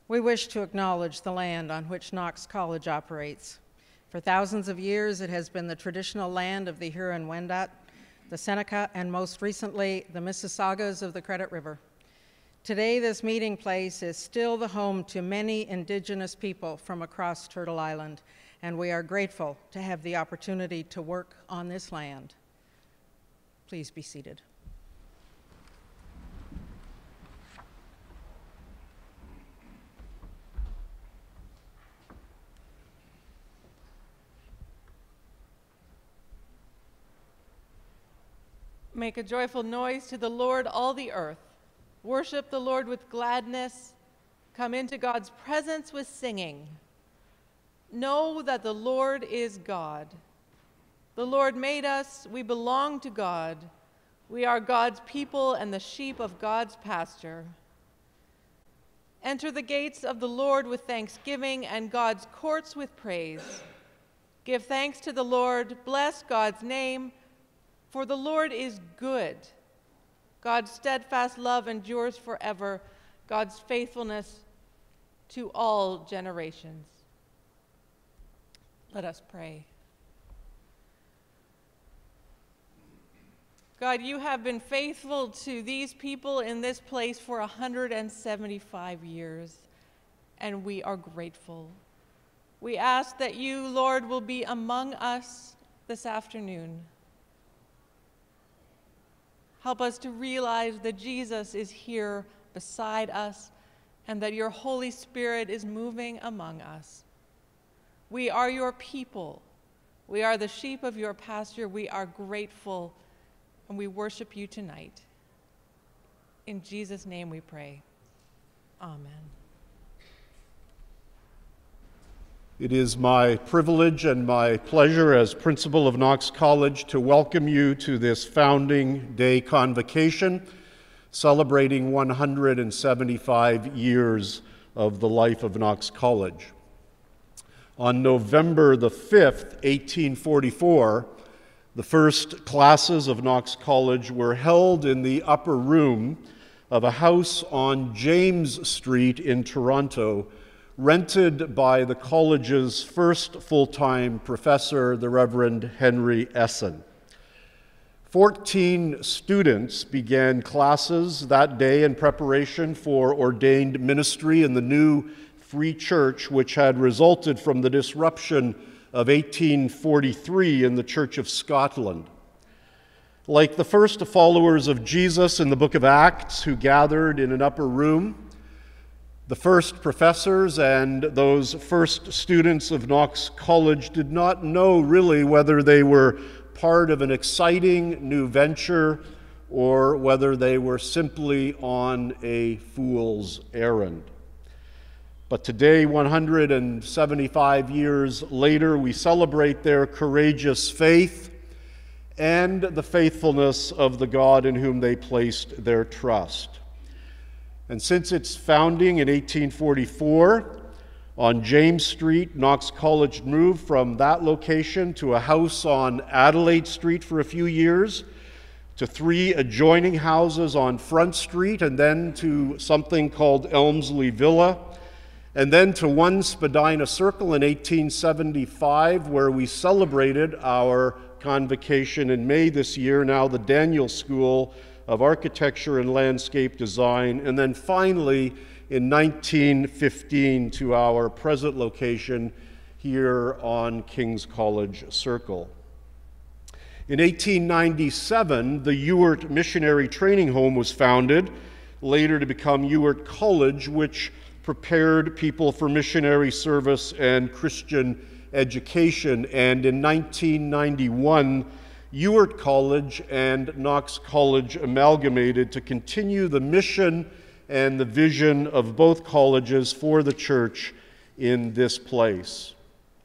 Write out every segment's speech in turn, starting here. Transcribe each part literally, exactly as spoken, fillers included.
We wish to acknowledge the land on which Knox College operates. For thousands of years, it has been the traditional land of the Huron-Wendat, the Seneca, and most recently, the Mississaugas of the Credit River. Today, this meeting place is still the home to many Indigenous people from across Turtle Island, and we are grateful to have the opportunity to work on this land. Please be seated. Make a joyful noise to the Lord, all the earth. Worship the Lord with gladness. Come into God's presence with singing. Know that the Lord is God. The Lord made us. We belong to God. We are God's people and the sheep of God's pasture. Enter the gates of the Lord with thanksgiving and God's courts with praise. Give thanks to the Lord. Bless God's name. For the Lord is good. God's steadfast love endures forever, God's faithfulness to all generations. Let us pray. God, you have been faithful to these people in this place for one hundred seventy-five years, and we are grateful. We ask that you, Lord, will be among us this afternoon. Help us to realize that Jesus is here beside us and that your Holy Spirit is moving among us. We are your people. We are the sheep of your pasture. We are grateful, and we worship you tonight. In Jesus' name we pray. Amen. It is my privilege and my pleasure as principal of Knox College to welcome you to this Founding Day Convocation, celebrating one hundred seventy-five years of the life of Knox College. On November the fifth, eighteen forty-four, the first classes of Knox College were held in the upper room of a house on James Street in Toronto, rented by the college's first full-time professor, the Reverend Henry Essen. Fourteen students began classes that day in preparation for ordained ministry in the new free church, which had resulted from the disruption of eighteen forty-three in the Church of Scotland. Like the first followers of Jesus in the book of Acts who gathered in an upper room, the first professors and those first students of Knox College did not know really whether they were part of an exciting new venture or whether they were simply on a fool's errand. But today, one hundred seventy-five years later, we celebrate their courageous faith and the faithfulness of the God in whom they placed their trust. And since its founding in eighteen forty-four, on James Street, Knox College moved from that location to a house on Adelaide Street for a few years, to three adjoining houses on Front Street, and then to something called Elmsley Villa, and then to one Spadina Circle in eighteen seventy-five, where we celebrated our convocation in May this year, now the Daniel School of Architecture and Landscape Design, and then finally in nineteen fifteen to our present location here on King's College Circle. In eighteen ninety-seven, the Ewart Missionary Training Home was founded, later to become Ewart College, which prepared people for missionary service and Christian education. And in nineteen ninety-one, Ewart College and Knox College amalgamated to continue the mission and the vision of both colleges for the church in this place.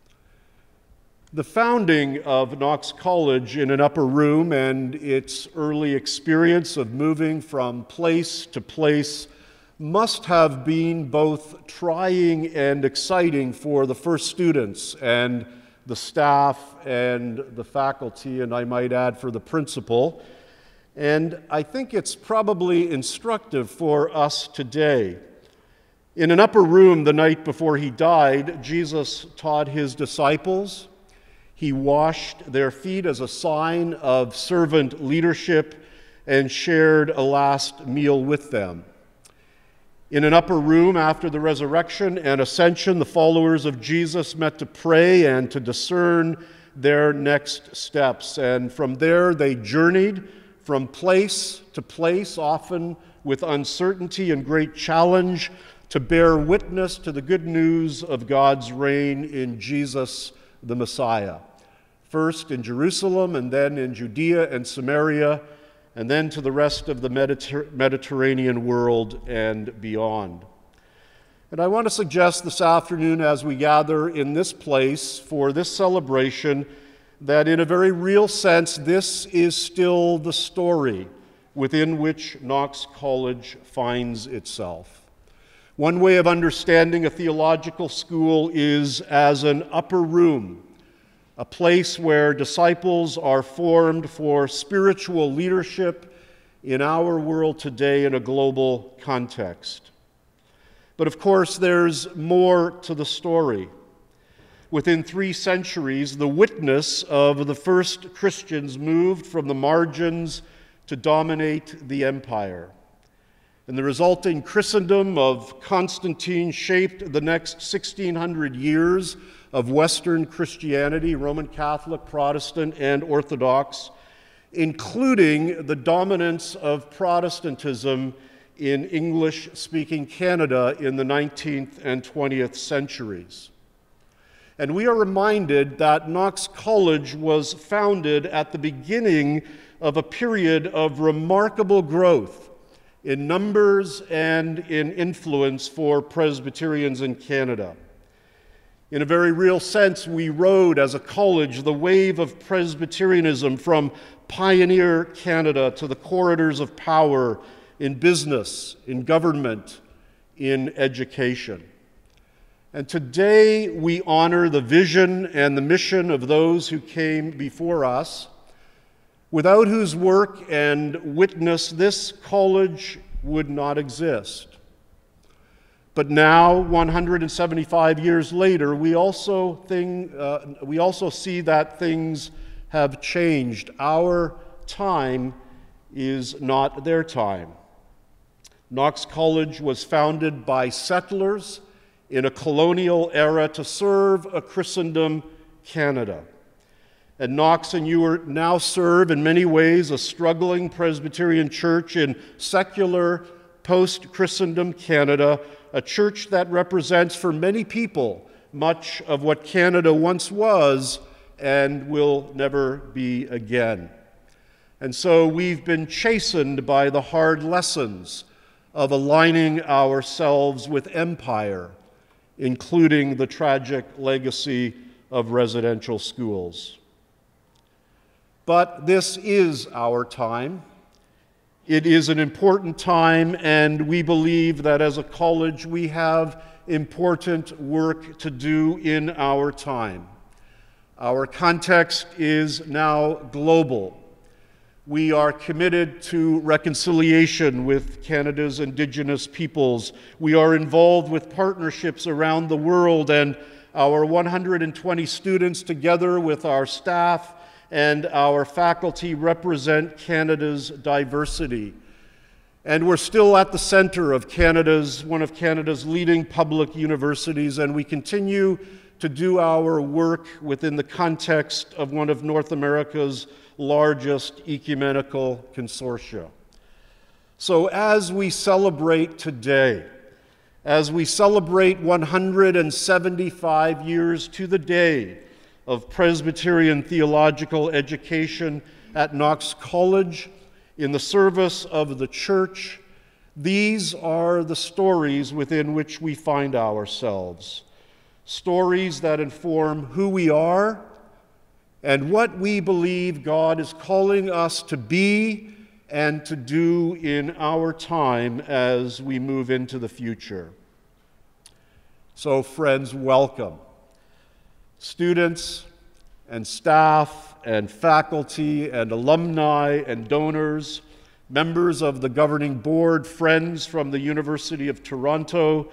The founding of Knox College in an upper room and its early experience of moving from place to place must have been both trying and exciting for the first students and the staff and the faculty, and I might add for the principal. And I think it's probably instructive for us today. In an upper room the night before he died, Jesus taught his disciples. He washed their feet as a sign of servant leadership and shared a last meal with them. In an upper room after the resurrection and ascension, the followers of Jesus met to pray and to discern their next steps. And from there they journeyed from place to place, often with uncertainty and great challenge, to bear witness to the good news of God's reign in Jesus the Messiah. First in Jerusalem, and then in Judea and Samaria, and then to the rest of the Mediter- Mediterranean world and beyond. And I want to suggest this afternoon, as we gather in this place for this celebration, that in a very real sense, this is still the story within which Knox College finds itself. One way of understanding a theological school is as an upper room, a place where disciples are formed for spiritual leadership in our world today in a global context. But of course, there's more to the story. Within three centuries, the witness of the first Christians moved from the margins to dominate the empire. And the resulting Christendom of Constantine shaped the next sixteen hundred years of Western Christianity, Roman Catholic, Protestant, and Orthodox, including the dominance of Protestantism in English-speaking Canada in the nineteenth and twentieth centuries. And we are reminded that Knox College was founded at the beginning of a period of remarkable growth in numbers and in influence for Presbyterians in Canada. In a very real sense, we rode as a college the wave of Presbyterianism from pioneer Canada to the corridors of power in business, in government, in education. And today we honor the vision and the mission of those who came before us, without whose work and witness this college would not exist. But now, one hundred seventy-five years later, we also, think, uh, we also see that things have changed. Our time is not their time. Knox College was founded by settlers in a colonial era to serve a Christendom Canada. And Knox and you now serve in many ways a struggling Presbyterian church in secular post-Christendom Canada, a church that represents for many people much of what Canada once was and will never be again. And so we've been chastened by the hard lessons of aligning ourselves with empire, including the tragic legacy of residential schools. But this is our time. It is an important time, and we believe that as a college we have important work to do in our time. Our context is now global. We are committed to reconciliation with Canada's Indigenous peoples. We are involved with partnerships around the world, and our one hundred twenty students, together with our staff and our faculty, represent Canada's diversity. And we're still at the center of Canada's, one of Canada's leading public universities, and we continue to do our work within the context of one of North America's largest ecumenical consortia. So as we celebrate today, as we celebrate one hundred seventy-five years to the day of Presbyterian theological education at Knox College in the service of the church, these are the stories within which we find ourselves. Stories that inform who we are and what we believe God is calling us to be and to do in our time as we move into the future. So, friends, welcome. Students and staff and faculty and alumni and donors, members of the governing board, friends from the University of Toronto,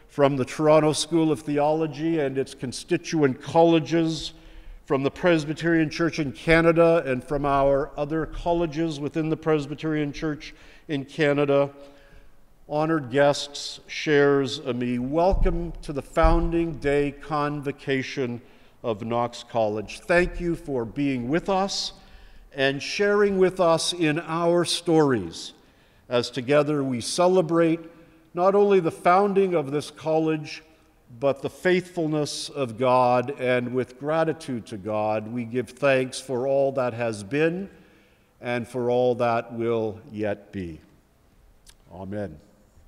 from the Toronto School of Theology and its constituent colleges, from the Presbyterian Church in Canada, and from our other colleges within the Presbyterian Church in Canada, honored guests, shares of me, welcome to the Founding Day Convocation of Knox College. Thank you for being with us and sharing with us in our stories as together we celebrate not only the founding of this college, but the faithfulness of God, and with gratitude to God, we give thanks for all that has been and for all that will yet be. Amen.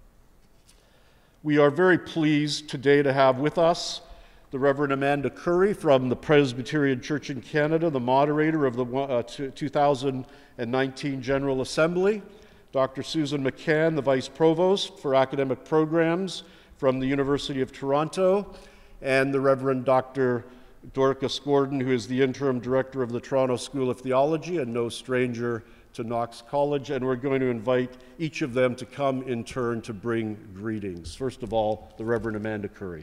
We are very pleased today to have with us the Reverend Amanda Curry from the Presbyterian Church in Canada, the moderator of the uh, two thousand nineteen General Assembly, Doctor Susan McCann, the Vice Provost for Academic Programs from the University of Toronto, and the Reverend Doctor Dorcas Gordon, who is the Interim Director of the Toronto School of Theology and no stranger to Knox College, and we're going to invite each of them to come in turn to bring greetings. First of all, the Reverend Amanda Curry.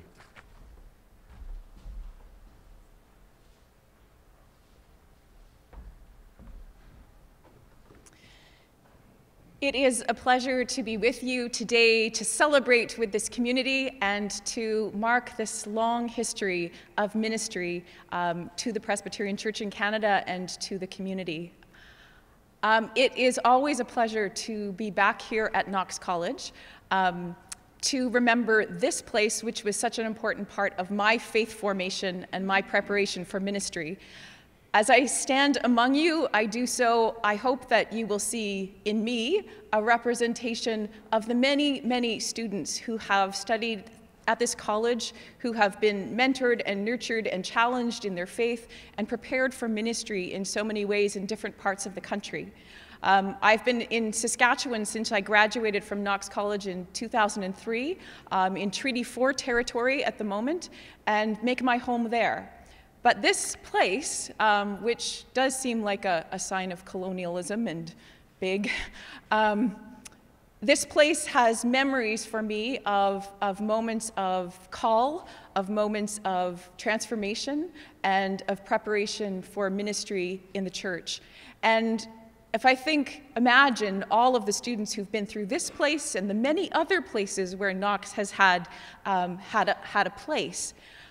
It is a pleasure to be with you today to celebrate with this community and to mark this long history of ministry um, to the Presbyterian Church in Canada and to the community. Um, it is always a pleasure to be back here at Knox College, um, to remember this place, which was such an important part of my faith formation and my preparation for ministry. As I stand among you, I do so, I hope that you will see in me a representation of the many, many students who have studied at this college, who have been mentored and nurtured and challenged in their faith and prepared for ministry in so many ways in different parts of the country. Um, I've been in Saskatchewan since I graduated from Knox College in two thousand three, um, in Treaty four territory at the moment, and make my home there. But this place, um, which does seem like a, a sign of colonialism and big, um, this place has memories for me of, of moments of call, of moments of transformation, and of preparation for ministry in the church. And if I think, imagine all of the students who've been through this place and the many other places where Knox has had, um, had, a, had a place,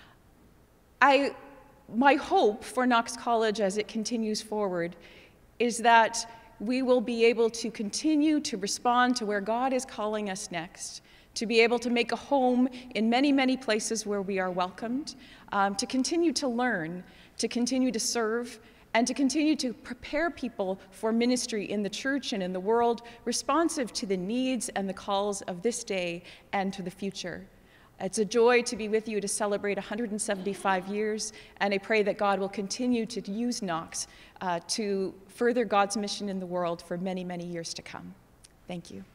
I, my hope for Knox College as it continues forward is that we will be able to continue to respond to where God is calling us next, to be able to make a home in many, many places where we are welcomed, um, to continue to learn, to continue to serve, and to continue to prepare people for ministry in the church and in the world, responsive to the needs and the calls of this day and to the future. It's a joy to be with you to celebrate one hundred seventy-five years, and I pray that God will continue to use Knox uh, to further God's mission in the world for many, many years to come. Thank you.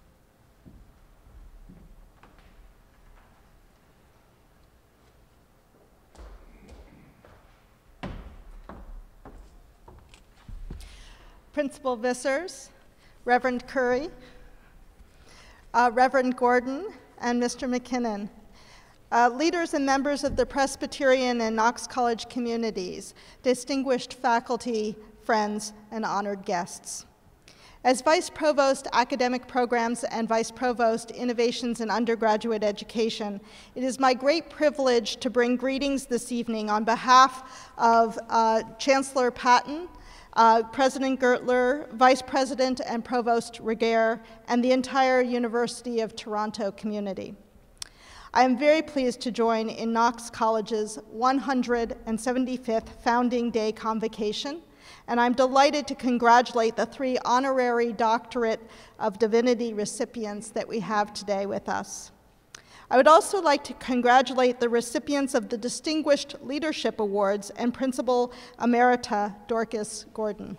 Principal Vissers, Reverend Curry, uh, Reverend Gordon, and Mister McKinnon, uh, leaders and members of the Presbyterian and Knox College communities, distinguished faculty, friends, and honored guests. As Vice Provost Academic Programs and Vice Provost Innovations in Undergraduate Education, it is my great privilege to bring greetings this evening on behalf of uh, Chancellor Patton, Uh, President Gertler, Vice President and Provost Regehr, and the entire University of Toronto community. I am very pleased to join in Knox College's one hundred seventy-fifth Founding Day Convocation, and I'm delighted to congratulate the three honorary Doctorate of Divinity recipients that we have today with us. I would also like to congratulate the recipients of the Distinguished Leadership Awards and Principal Emerita Dorcas Gordon.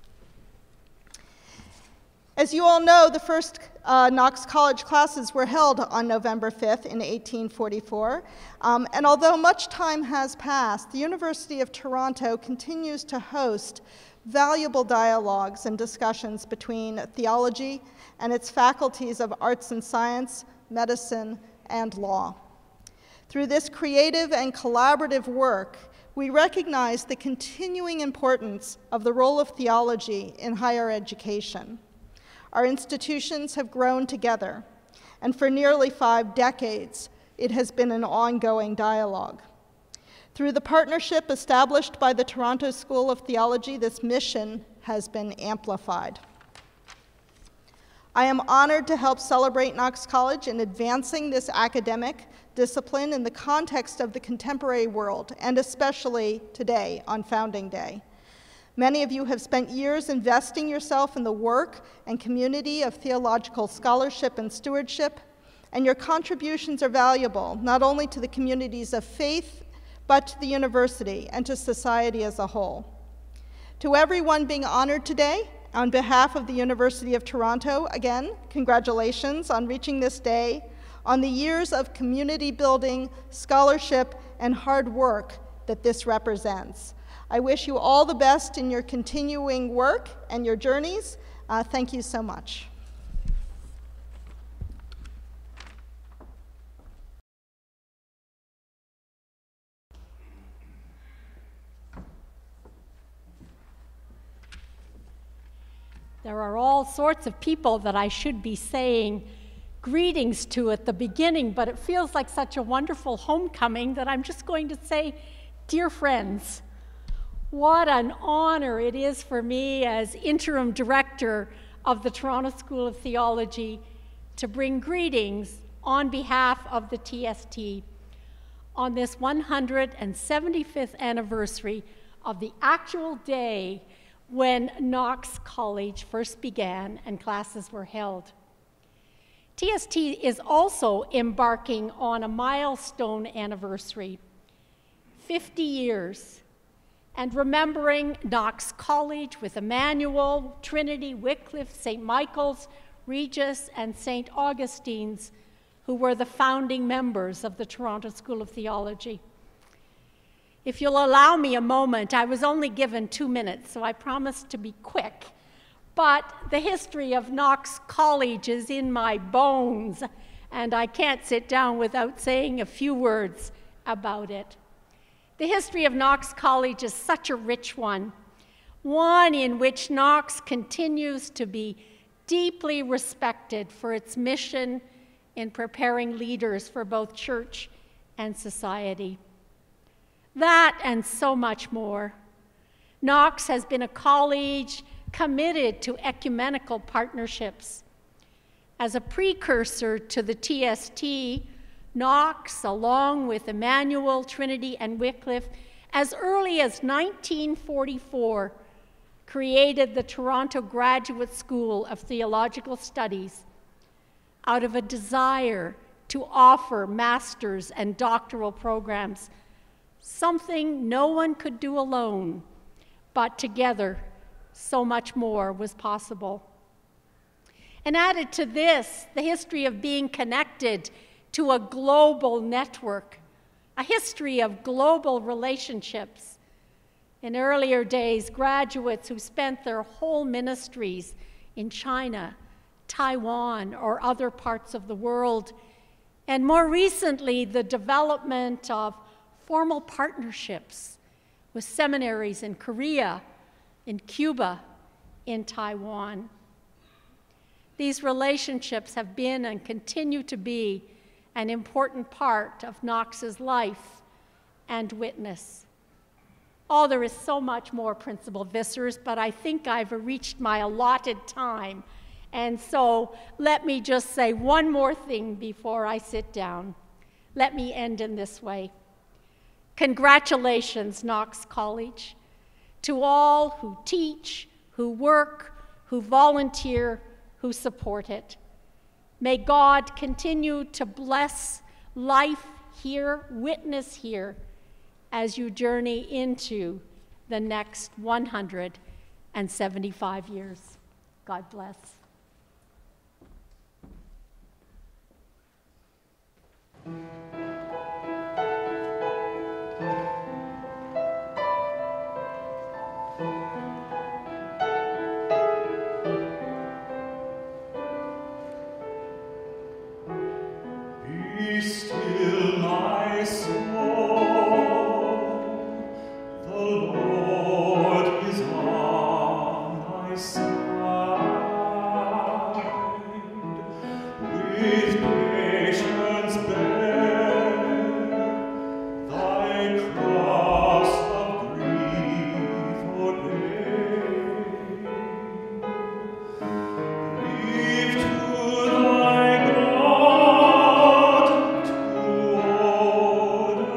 As you all know, the first uh, Knox College classes were held on November fifth in eighteen forty-four, um, and although much time has passed, the University of Toronto continues to host valuable dialogues and discussions between theology and its faculties of arts and science, medicine, and law. Through this creative and collaborative work, we recognize the continuing importance of the role of theology in higher education. Our institutions have grown together, and for nearly five decades, it has been an ongoing dialogue. Through the partnership established by the Toronto School of Theology, this mission has been amplified. I am honored to help celebrate Knox College in advancing this academic discipline in the context of the contemporary world, and especially today on Founding Day. Many of you have spent years investing yourself in the work and community of theological scholarship and stewardship, and your contributions are valuable, not only to the communities of faith, but to the university and to society as a whole. To everyone being honored today, on behalf of the University of Toronto, again, congratulations on reaching this day, on the years of community building, scholarship, and hard work that this represents. I wish you all the best in your continuing work and your journeys. Uh, thank you so much. There are all sorts of people that I should be saying greetings to at the beginning, but it feels like such a wonderful homecoming that I'm just going to say, dear friends, what an honor it is for me as interim director of the Toronto School of Theology to bring greetings on behalf of the T S T on this one hundred seventy-fifth anniversary of the actual day when Knox College first began and classes were held. T S T is also embarking on a milestone anniversary, fifty years, and remembering Knox College with Emmanuel, Trinity, Wycliffe, Saint Michael's, Regis, and Saint Augustine's, who were the founding members of the Toronto School of Theology. If you'll allow me a moment, I was only given two minutes, so I promised to be quick. But the history of Knox College is in my bones, and I can't sit down without saying a few words about it. The history of Knox College is such a rich one, one in which Knox continues to be deeply respected for its mission in preparing leaders for both church and society. That and so much more. Knox has been a college committed to ecumenical partnerships. As a precursor to the T S T, Knox, along with Emmanuel, Trinity, and Wycliffe, as early as nineteen forty-four, created the Toronto Graduate School of Theological Studies out of a desire to offer master's and doctoral programs, something no one could do alone, but together so much more was possible. And added to this, the history of being connected to a global network, a history of global relationships. In earlier days, graduates who spent their whole ministries in China, Taiwan, or other parts of the world, and more recently, the development of formal partnerships with seminaries in Korea, in Cuba, in Taiwan. These relationships have been and continue to be an important part of Knox's life and witness. Oh, there is so much more, Principal Vissers, but I think I've reached my allotted time. And so let me just say one more thing before I sit down. Let me end in this way. Congratulations, Knox College, to all who teach, who work, who volunteer, who support it. May God continue to bless life here, witness here, as you journey into the next one hundred seventy-five years. God bless. Be still, my Lord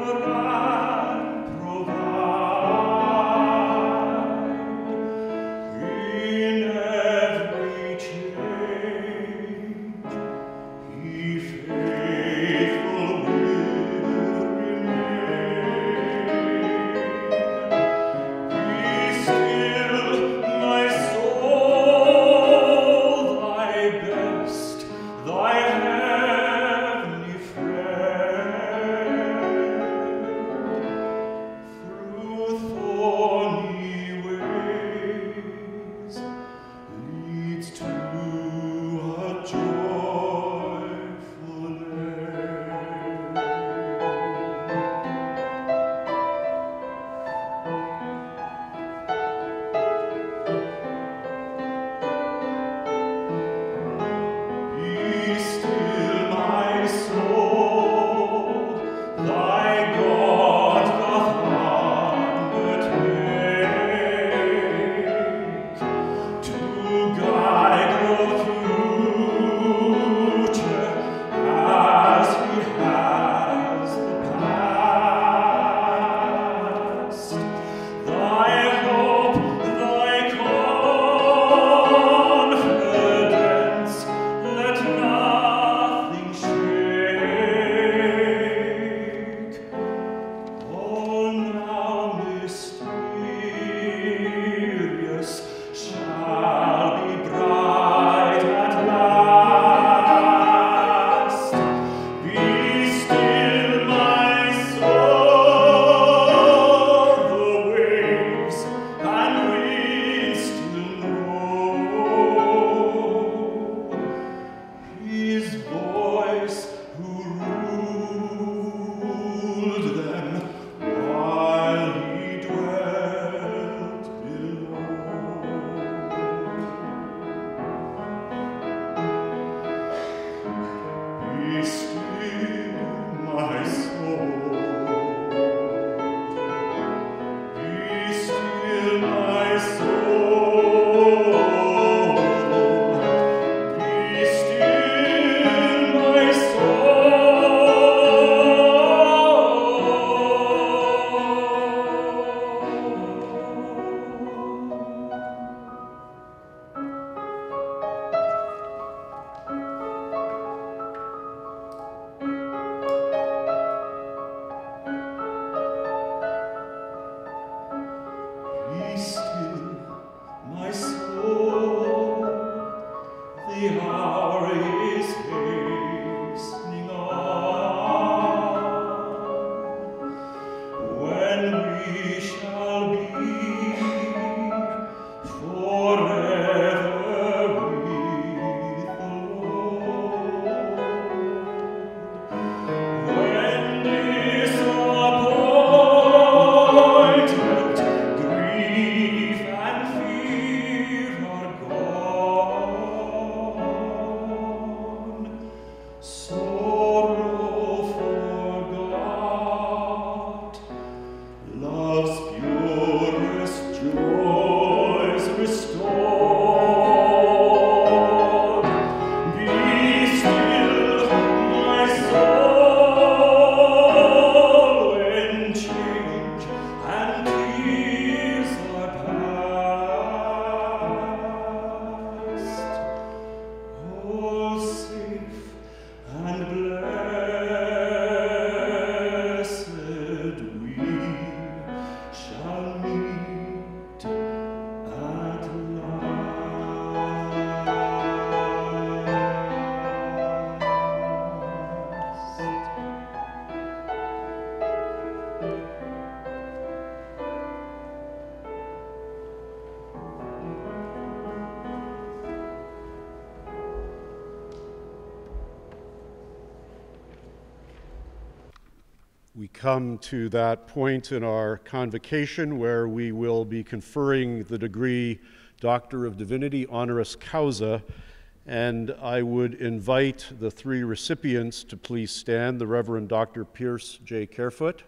We come to that point in our convocation where we will be conferring the degree Doctor of Divinity, honoris causa, and I would invite the three recipients to please stand: the Reverend Doctor Pierce J. Carefoot,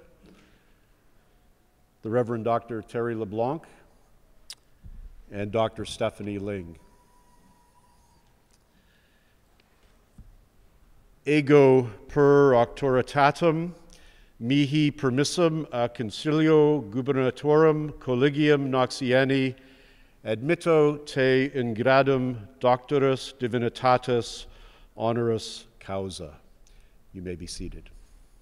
the Reverend Doctor Terry LeBlanc, and Doctor Stephanie Ling. Ego per auctoritatem mihi permissum a concilio gubernatorum collegium Knoxiani admitto te in gradum doctoris divinitatis honoris causa. You may be seated.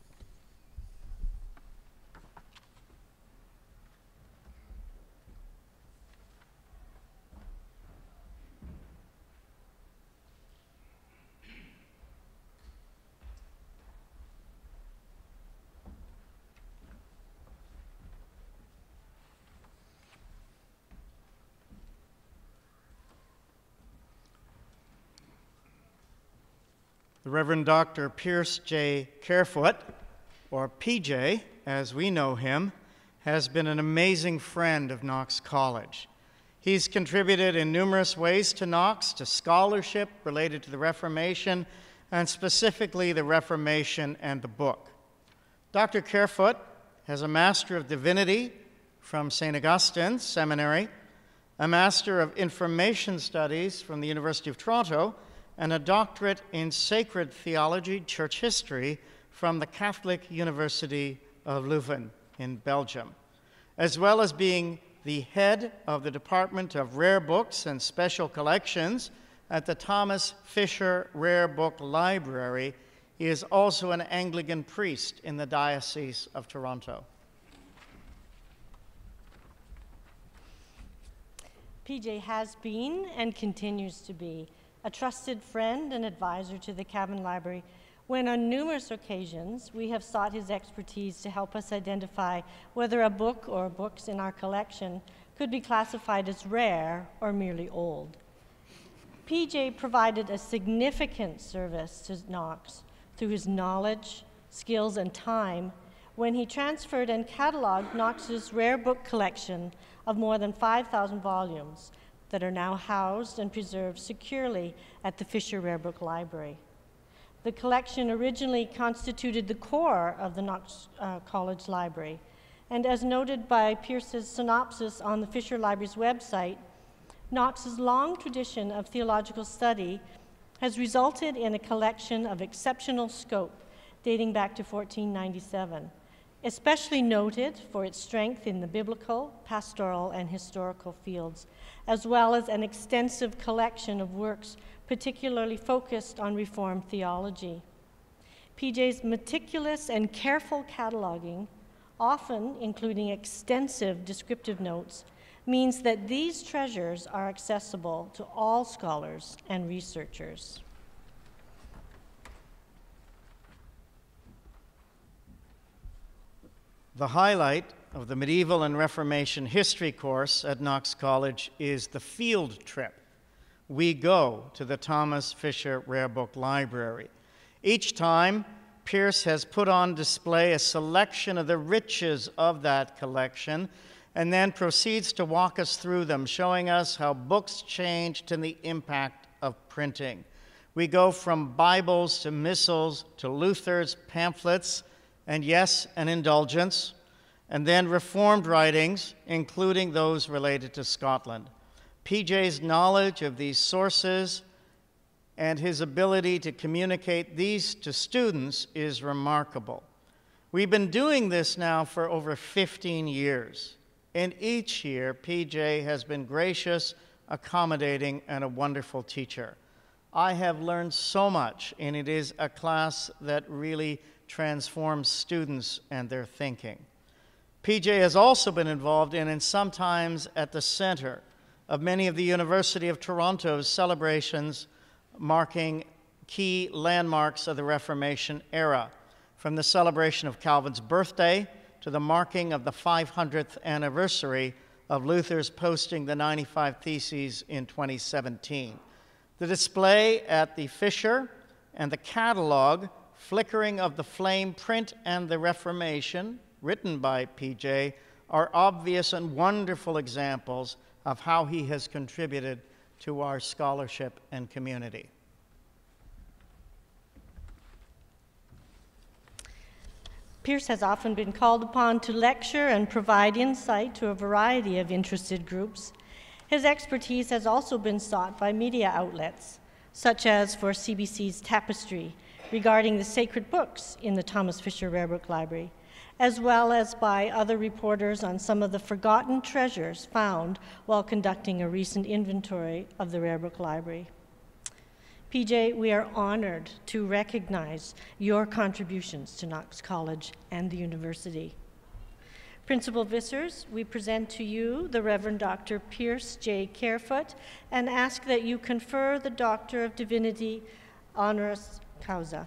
The Reverend Doctor Pierce J. Carefoot, or P J as we know him, has been an amazing friend of Knox College. He's contributed in numerous ways to Knox, to scholarship related to the Reformation, and specifically the Reformation and the book. Doctor Carefoot has a Master of Divinity from Saint Augustine's Seminary, a Master of Information Studies from the University of Toronto, and a doctorate in sacred theology, church history, from the Catholic University of Leuven in Belgium, as well as being the head of the Department of Rare Books and Special Collections at the Thomas Fisher Rare Book Library. He is also an Anglican priest in the Diocese of Toronto. P J has been and continues to be a trusted friend and advisor to the Cabin Library, when on numerous occasions we have sought his expertise to help us identify whether a book or books in our collection could be classified as rare or merely old. P J provided a significant service to Knox through his knowledge, skills, and time when he transferred and cataloged Knox's rare book collection of more than five thousand volumes that are now housed and preserved securely at the Fisher Rare Book Library. The collection originally constituted the core of the Knox uh, College Library, and as noted by Pierce's synopsis on the Fisher Library's website, Knox's long tradition of theological study has resulted in a collection of exceptional scope dating back to fourteen ninety-seven, especially noted for its strength in the biblical, pastoral, and historical fields, as well as an extensive collection of works particularly focused on Reformed theology. P J's meticulous and careful cataloging, often including extensive descriptive notes, means that these treasures are accessible to all scholars and researchers. The highlight of the Medieval and Reformation History course at Knox College is the field trip. We go to the Thomas Fisher Rare Book Library. Each time, Pierce has put on display a selection of the riches of that collection and then proceeds to walk us through them, showing us how books changed and the impact of printing. We go from Bibles to missals to Luther's pamphlets, and yes, an indulgence, and then Reformed writings, including those related to Scotland. P J's knowledge of these sources and his ability to communicate these to students is remarkable. We've been doing this now for over fifteen years, and each year P J has been gracious, accommodating, and a wonderful teacher. I have learned so much, and it is a class that really transforms students and their thinking. P J has also been involved in and sometimes at the center of many of the University of Toronto's celebrations marking key landmarks of the Reformation era, from the celebration of Calvin's birthday to the marking of the five hundredth anniversary of Luther's posting the ninety-five Theses in twenty seventeen. The display at the Fisher and the catalog Flickering of the Flame Print and the Reformation, written by P J, are obvious and wonderful examples of how he has contributed to our scholarship and community. Pierce has often been called upon to lecture and provide insight to a variety of interested groups. His expertise has also been sought by media outlets, such as for C B C's Tapestry, regarding the sacred books in the Thomas Fisher Rare Book Library, as well as by other reporters on some of the forgotten treasures found while conducting a recent inventory of the Rare Book Library. P J, we are honored to recognize your contributions to Knox College and the university. Principal Visitors, we present to you the Reverend Doctor Pierce J. Carefoot and ask that you confer the Doctor of Divinity, honoris causa.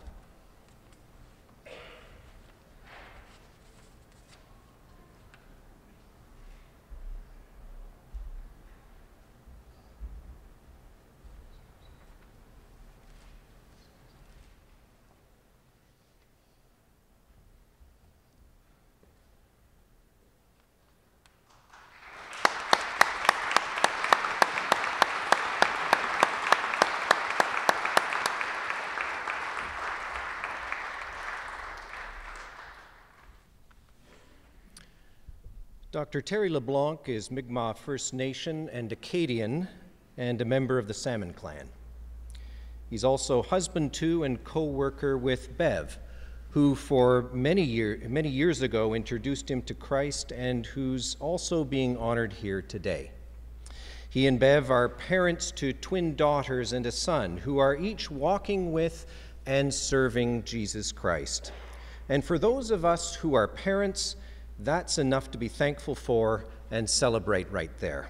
Doctor Terry LeBlanc is Mi'kmaq First Nation and Acadian and a member of the Salmon Clan. He's also husband to and co-worker with Bev, who for many, year, many years ago introduced him to Christ and who's also being honored here today. He and Bev are parents to twin daughters and a son who are each walking with and serving Jesus Christ. And for those of us who are parents, that's enough to be thankful for and celebrate right there.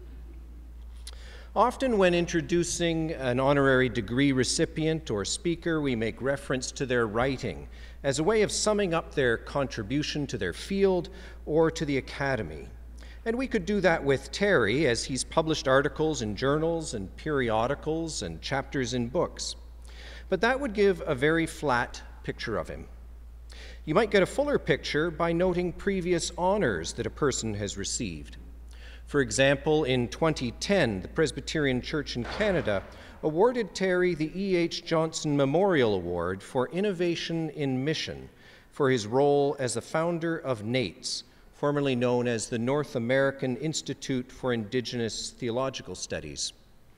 Often when introducing an honorary degree recipient or speaker, we make reference to their writing as a way of summing up their contribution to their field or to the academy. And we could do that with Terry, as he's published articles in journals and periodicals and chapters in books. But that would give a very flat picture of him. You might get a fuller picture by noting previous honors that a person has received. For example, in twenty ten, the Presbyterian Church in Canada awarded Terry the E H Johnson Memorial Award for Innovation in Mission for his role as the founder of NAIITS, formerly known as the North American Institute for Indigenous Theological Studies.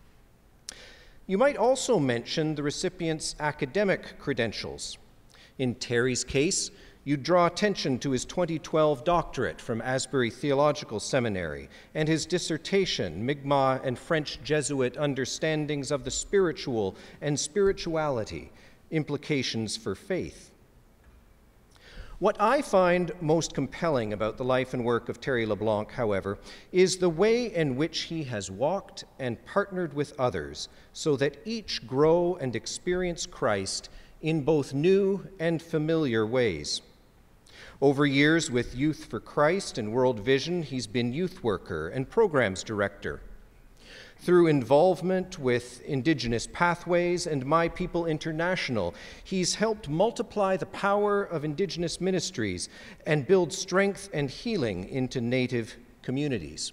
You might also mention the recipient's academic credentials. In Terry's case, you draw attention to his twenty twelve doctorate from Asbury Theological Seminary and his dissertation, Mi'kmaq and French Jesuit Understandings of the Spiritual and Spirituality, Implications for Faith. What I find most compelling about the life and work of Terry LeBlanc, however, is the way in which he has walked and partnered with others so that each grow and experience Christ in both new and familiar ways. Over years with Youth for Christ and World Vision, he's been youth worker and programs director. Through involvement with Indigenous Pathways and My People International, he's helped multiply the power of Indigenous ministries and build strength and healing into Native communities.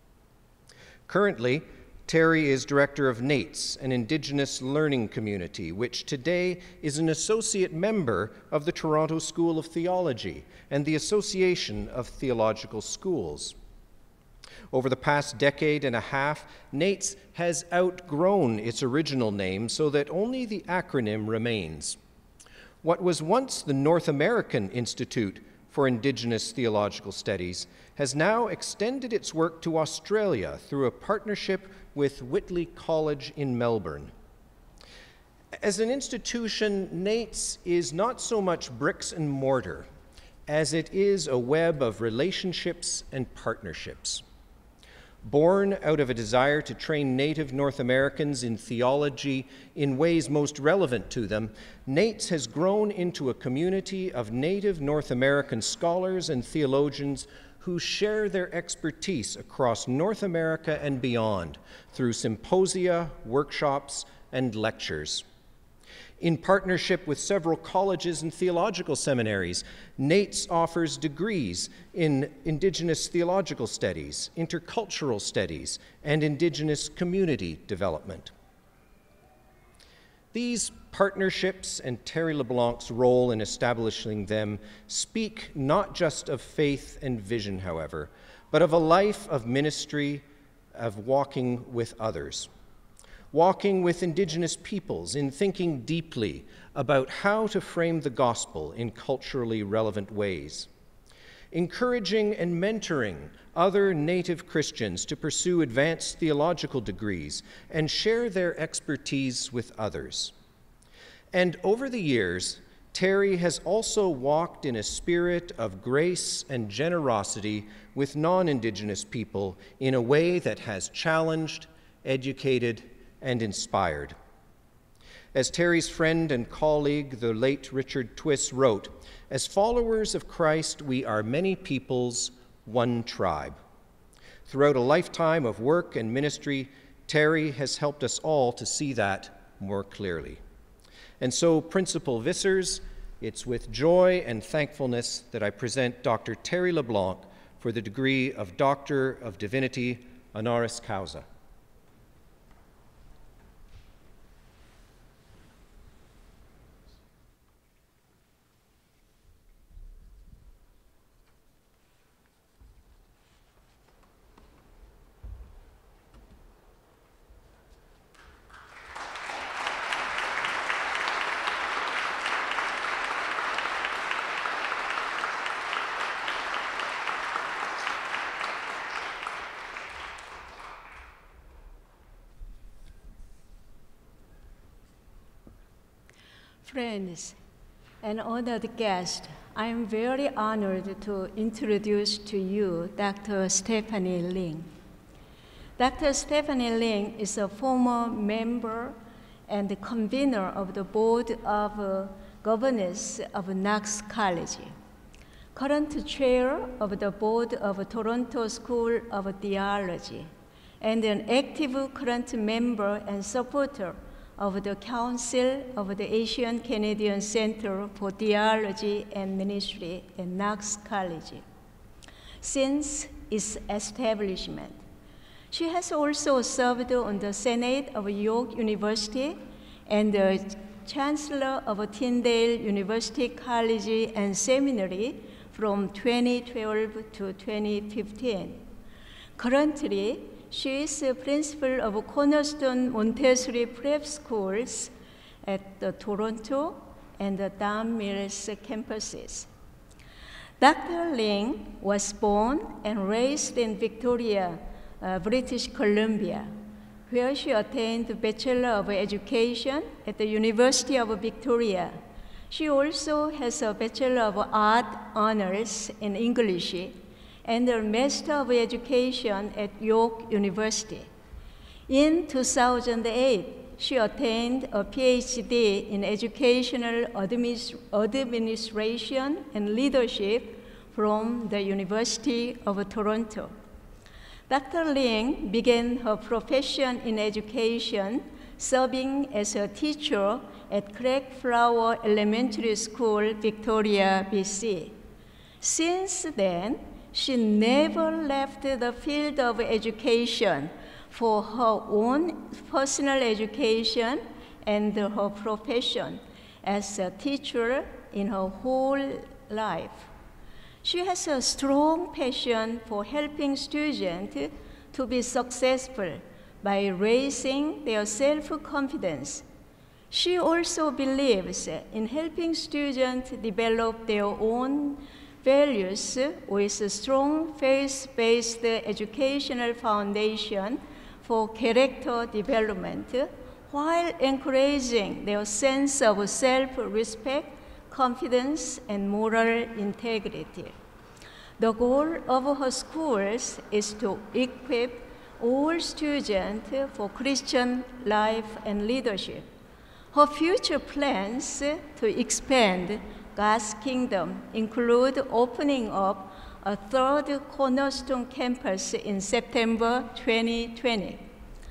Currently, Terry is director of NAIITS, an Indigenous Learning Community, which today is an associate member of the Toronto School of Theology and the Association of Theological Schools. Over the past decade and a half, NAIITS has outgrown its original name so that only the acronym remains. What was once the North American Institute for Indigenous Theological Studies has now extended its work to Australia through a partnership with Whitley College in Melbourne. As an institution, NAIITS is not so much bricks and mortar as it is a web of relationships and partnerships. Born out of a desire to train Native North Americans in theology in ways most relevant to them, NAIITS has grown into a community of Native North American scholars and theologians who share their expertise across North America and beyond through symposia, workshops, and lectures. In partnership with several colleges and theological seminaries, NAIITS offers degrees in Indigenous Theological Studies, intercultural studies, and Indigenous community development. These partnerships and Terry LeBlanc's role in establishing them speak not just of faith and vision, however, but of a life of ministry, of walking with others. Walking with Indigenous peoples in thinking deeply about how to frame the gospel in culturally relevant ways. Encouraging and mentoring other Native Christians to pursue advanced theological degrees and share their expertise with others. And over the years, Terry has also walked in a spirit of grace and generosity with non-Indigenous people in a way that has challenged, educated, and inspired. As Terry's friend and colleague, the late Richard Twiss, wrote, "As followers of Christ, we are many peoples, one tribe." Throughout a lifetime of work and ministry, Terry has helped us all to see that more clearly. And so, Principal Vissers, it's with joy and thankfulness that I present Doctor Terry LeBlanc for the degree of Doctor of Divinity, honoris causa. Friends and honored guests, I am very honored to introduce to you Doctor Stephanie Ling. Doctor Stephanie Ling is a former member and convener of the Board of uh, Governors of Knox College, current chair of the Board of Toronto School of Theology, and an active current member and supporter of the Council of the Asian Canadian Center for Theology and Ministry at Knox College since its establishment. She has also served on the Senate of York University and the Chancellor of Tyndale University College and Seminary from twenty twelve to twenty fifteen. Currently, she is a principal of Cornerstone Montessori Prep Schools at the Toronto and the Don Mills campuses. Doctor Ling was born and raised in Victoria, uh, British Columbia, where she attained the Bachelor of Education at the University of Victoria. She also has a Bachelor of Art honors in English and a Master of Education at York University. In two thousand eight, she attained a PhD in Educational Administ- Administration and Leadership from the University of Toronto. Doctor Ling began her profession in education, serving as a teacher at Craigflower Elementary School, Victoria, B C. Since then, she never left the field of education for her own personal education and her profession as a teacher in her whole life. She has a strong passion for helping students to be successful by raising their self-confidence. She also believes in helping students develop their own values with a strong faith-based educational foundation for character development, while encouraging their sense of self-respect, confidence, and moral integrity. The goal of her schools is to equip all students for Christian life and leadership. Her future plans to expand God's kingdom include opening up a third Cornerstone campus in September twenty twenty.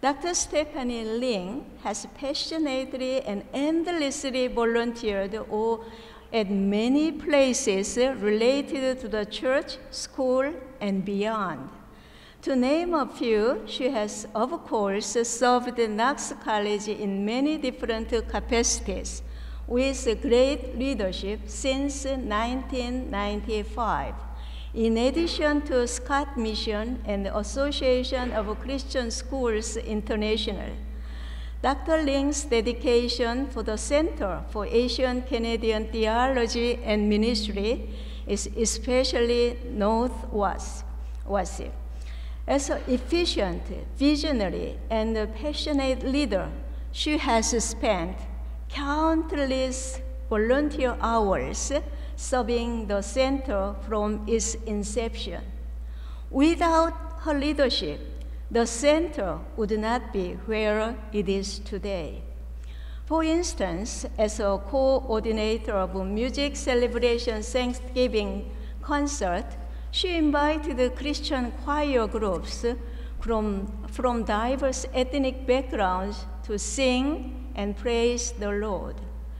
Doctor Stephanie Ling has passionately and endlessly volunteered all at many places related to the church, school, and beyond. To name a few, she has, of course, served Knox College in many different capacities with great leadership since nineteen ninety-five. In addition to Scott Mission and the Association of Christian Schools International, Doctor Ling's dedication for the Center for Asian Canadian Theology and Ministry is especially noteworthy. As an efficient, visionary, and passionate leader, she has spent countless volunteer hours serving the center from its inception. Without her leadership, the center would not be where it is today. For instance, as a coordinator of a music celebration Thanksgiving concert, she invited Christian choir groups from, from diverse ethnic backgrounds to sing and praise the Lord.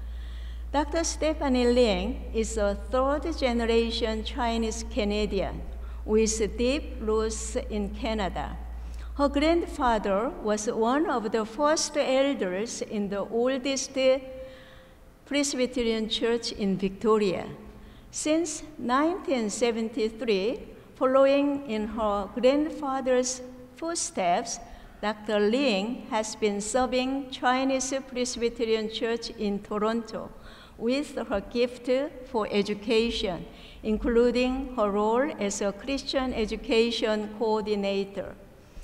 Doctor Stephanie Ling is a third-generation Chinese Canadian with deep roots in Canada. Her grandfather was one of the first elders in the oldest Presbyterian church in Victoria. Since nineteen seventy-three, following in her grandfather's footsteps, Doctor Ling has been serving Chinese Presbyterian Church in Toronto with her gift for education, including her role as a Christian education coordinator.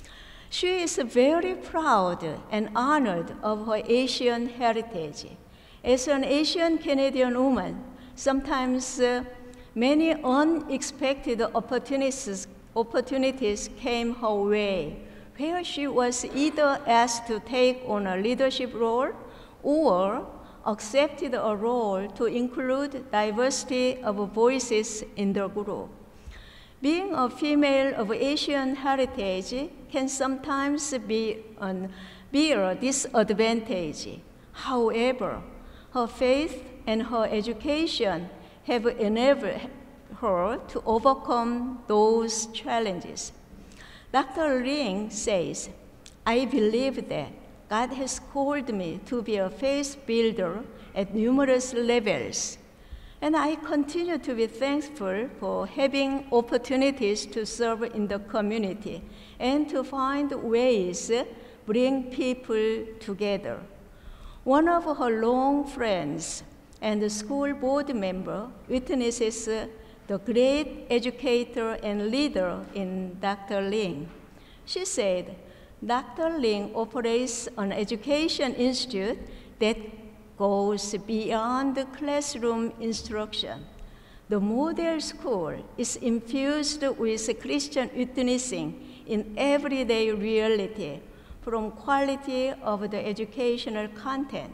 She is very proud and honored of her Asian heritage. As an Asian Canadian woman, sometimes uh, many unexpected opportunities, opportunities came her way, where she was either asked to take on a leadership role or accepted a role to include diversity of voices in the group. Being a female of Asian heritage can sometimes be, an, be a disadvantage. However, her faith and her education have enabled her to overcome those challenges. Doctor Ling says, "I believe that God has called me to be a faith builder at numerous levels, and I continue to be thankful for having opportunities to serve in the community and to find ways to bring people together." One of her long friends and the school board member witnesses the great educator and leader in Doctor Ling. She said, "Doctor Ling operates an education institute that goes beyond the classroom instruction. The model school is infused with Christian witnessing in everyday reality, from quality of the educational content.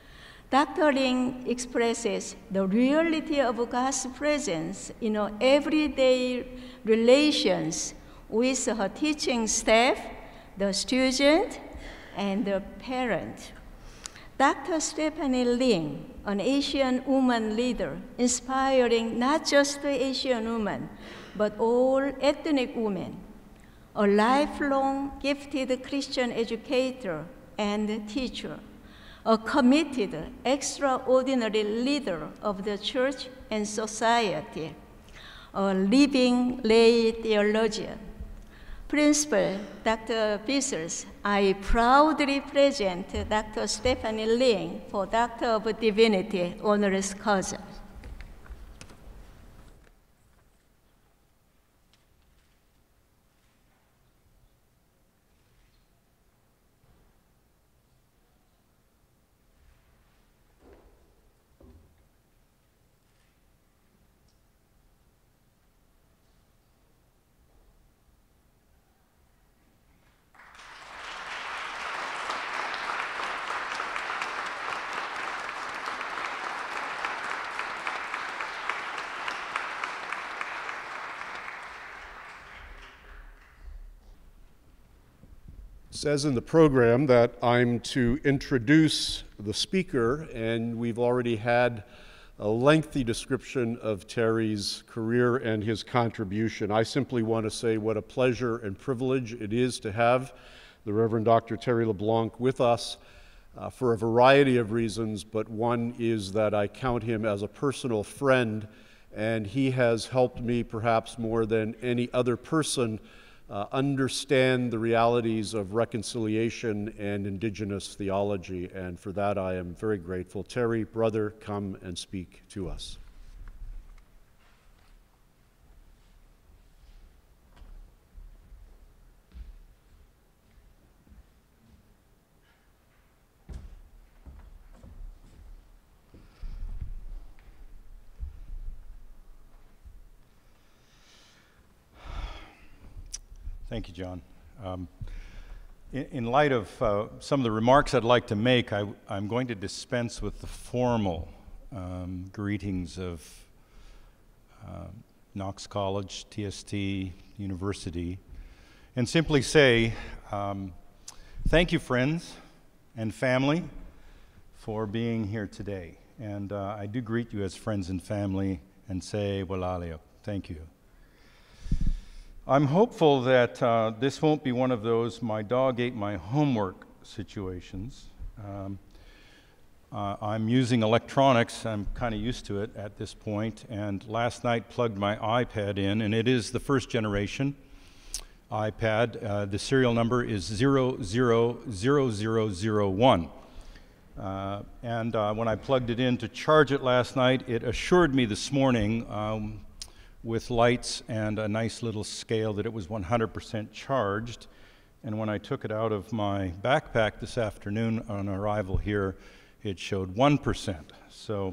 Doctor Ling expresses the reality of God's presence in our everyday relations with her teaching staff, the student, and the parent. Doctor Stephanie Ling, an Asian woman leader, inspiring not just the Asian women, but all ethnic women, a lifelong gifted Christian educator and teacher, a committed, extraordinary leader of the church and society, a living lay theologian. Principal Doctor Bissers, I proudly present Doctor Stephanie Ling for Doctor of Divinity, honoris causa. says in the program that I'm to introduce the speaker, and we've already had a lengthy description of Terry's career and his contribution. I simply want to say what a pleasure and privilege it is to have the Reverend Doctor Terry LeBlanc with us uh, for a variety of reasons, but one is that I count him as a personal friend, and he has helped me perhaps more than any other person Uh, understand the realities of reconciliation and Indigenous theology, and for that I am very grateful. Terry, brother, come and speak to us. Thank you, John. Um, in, in light of uh, some of the remarks I'd like to make, I, I'm going to dispense with the formal um, greetings of uh, Knox College, T S T, University, and simply say, um, thank you, friends and family, for being here today. And uh, I do greet you as friends and family and say, walaleo, thank you. I'm hopeful that uh, this won't be one of those my dog ate my homework situations. Um, uh, I'm using electronics. I'm kind of used to it at this point, and last night plugged my iPad in, and it is the first generation iPad. Uh, the serial number is zero zero zero zero zero one. Uh, and uh, when I plugged it in to charge it last night, it assured me this morning um, with lights and a nice little scale that it was one hundred percent charged. And when I took it out of my backpack this afternoon on arrival here, it showed one percent. So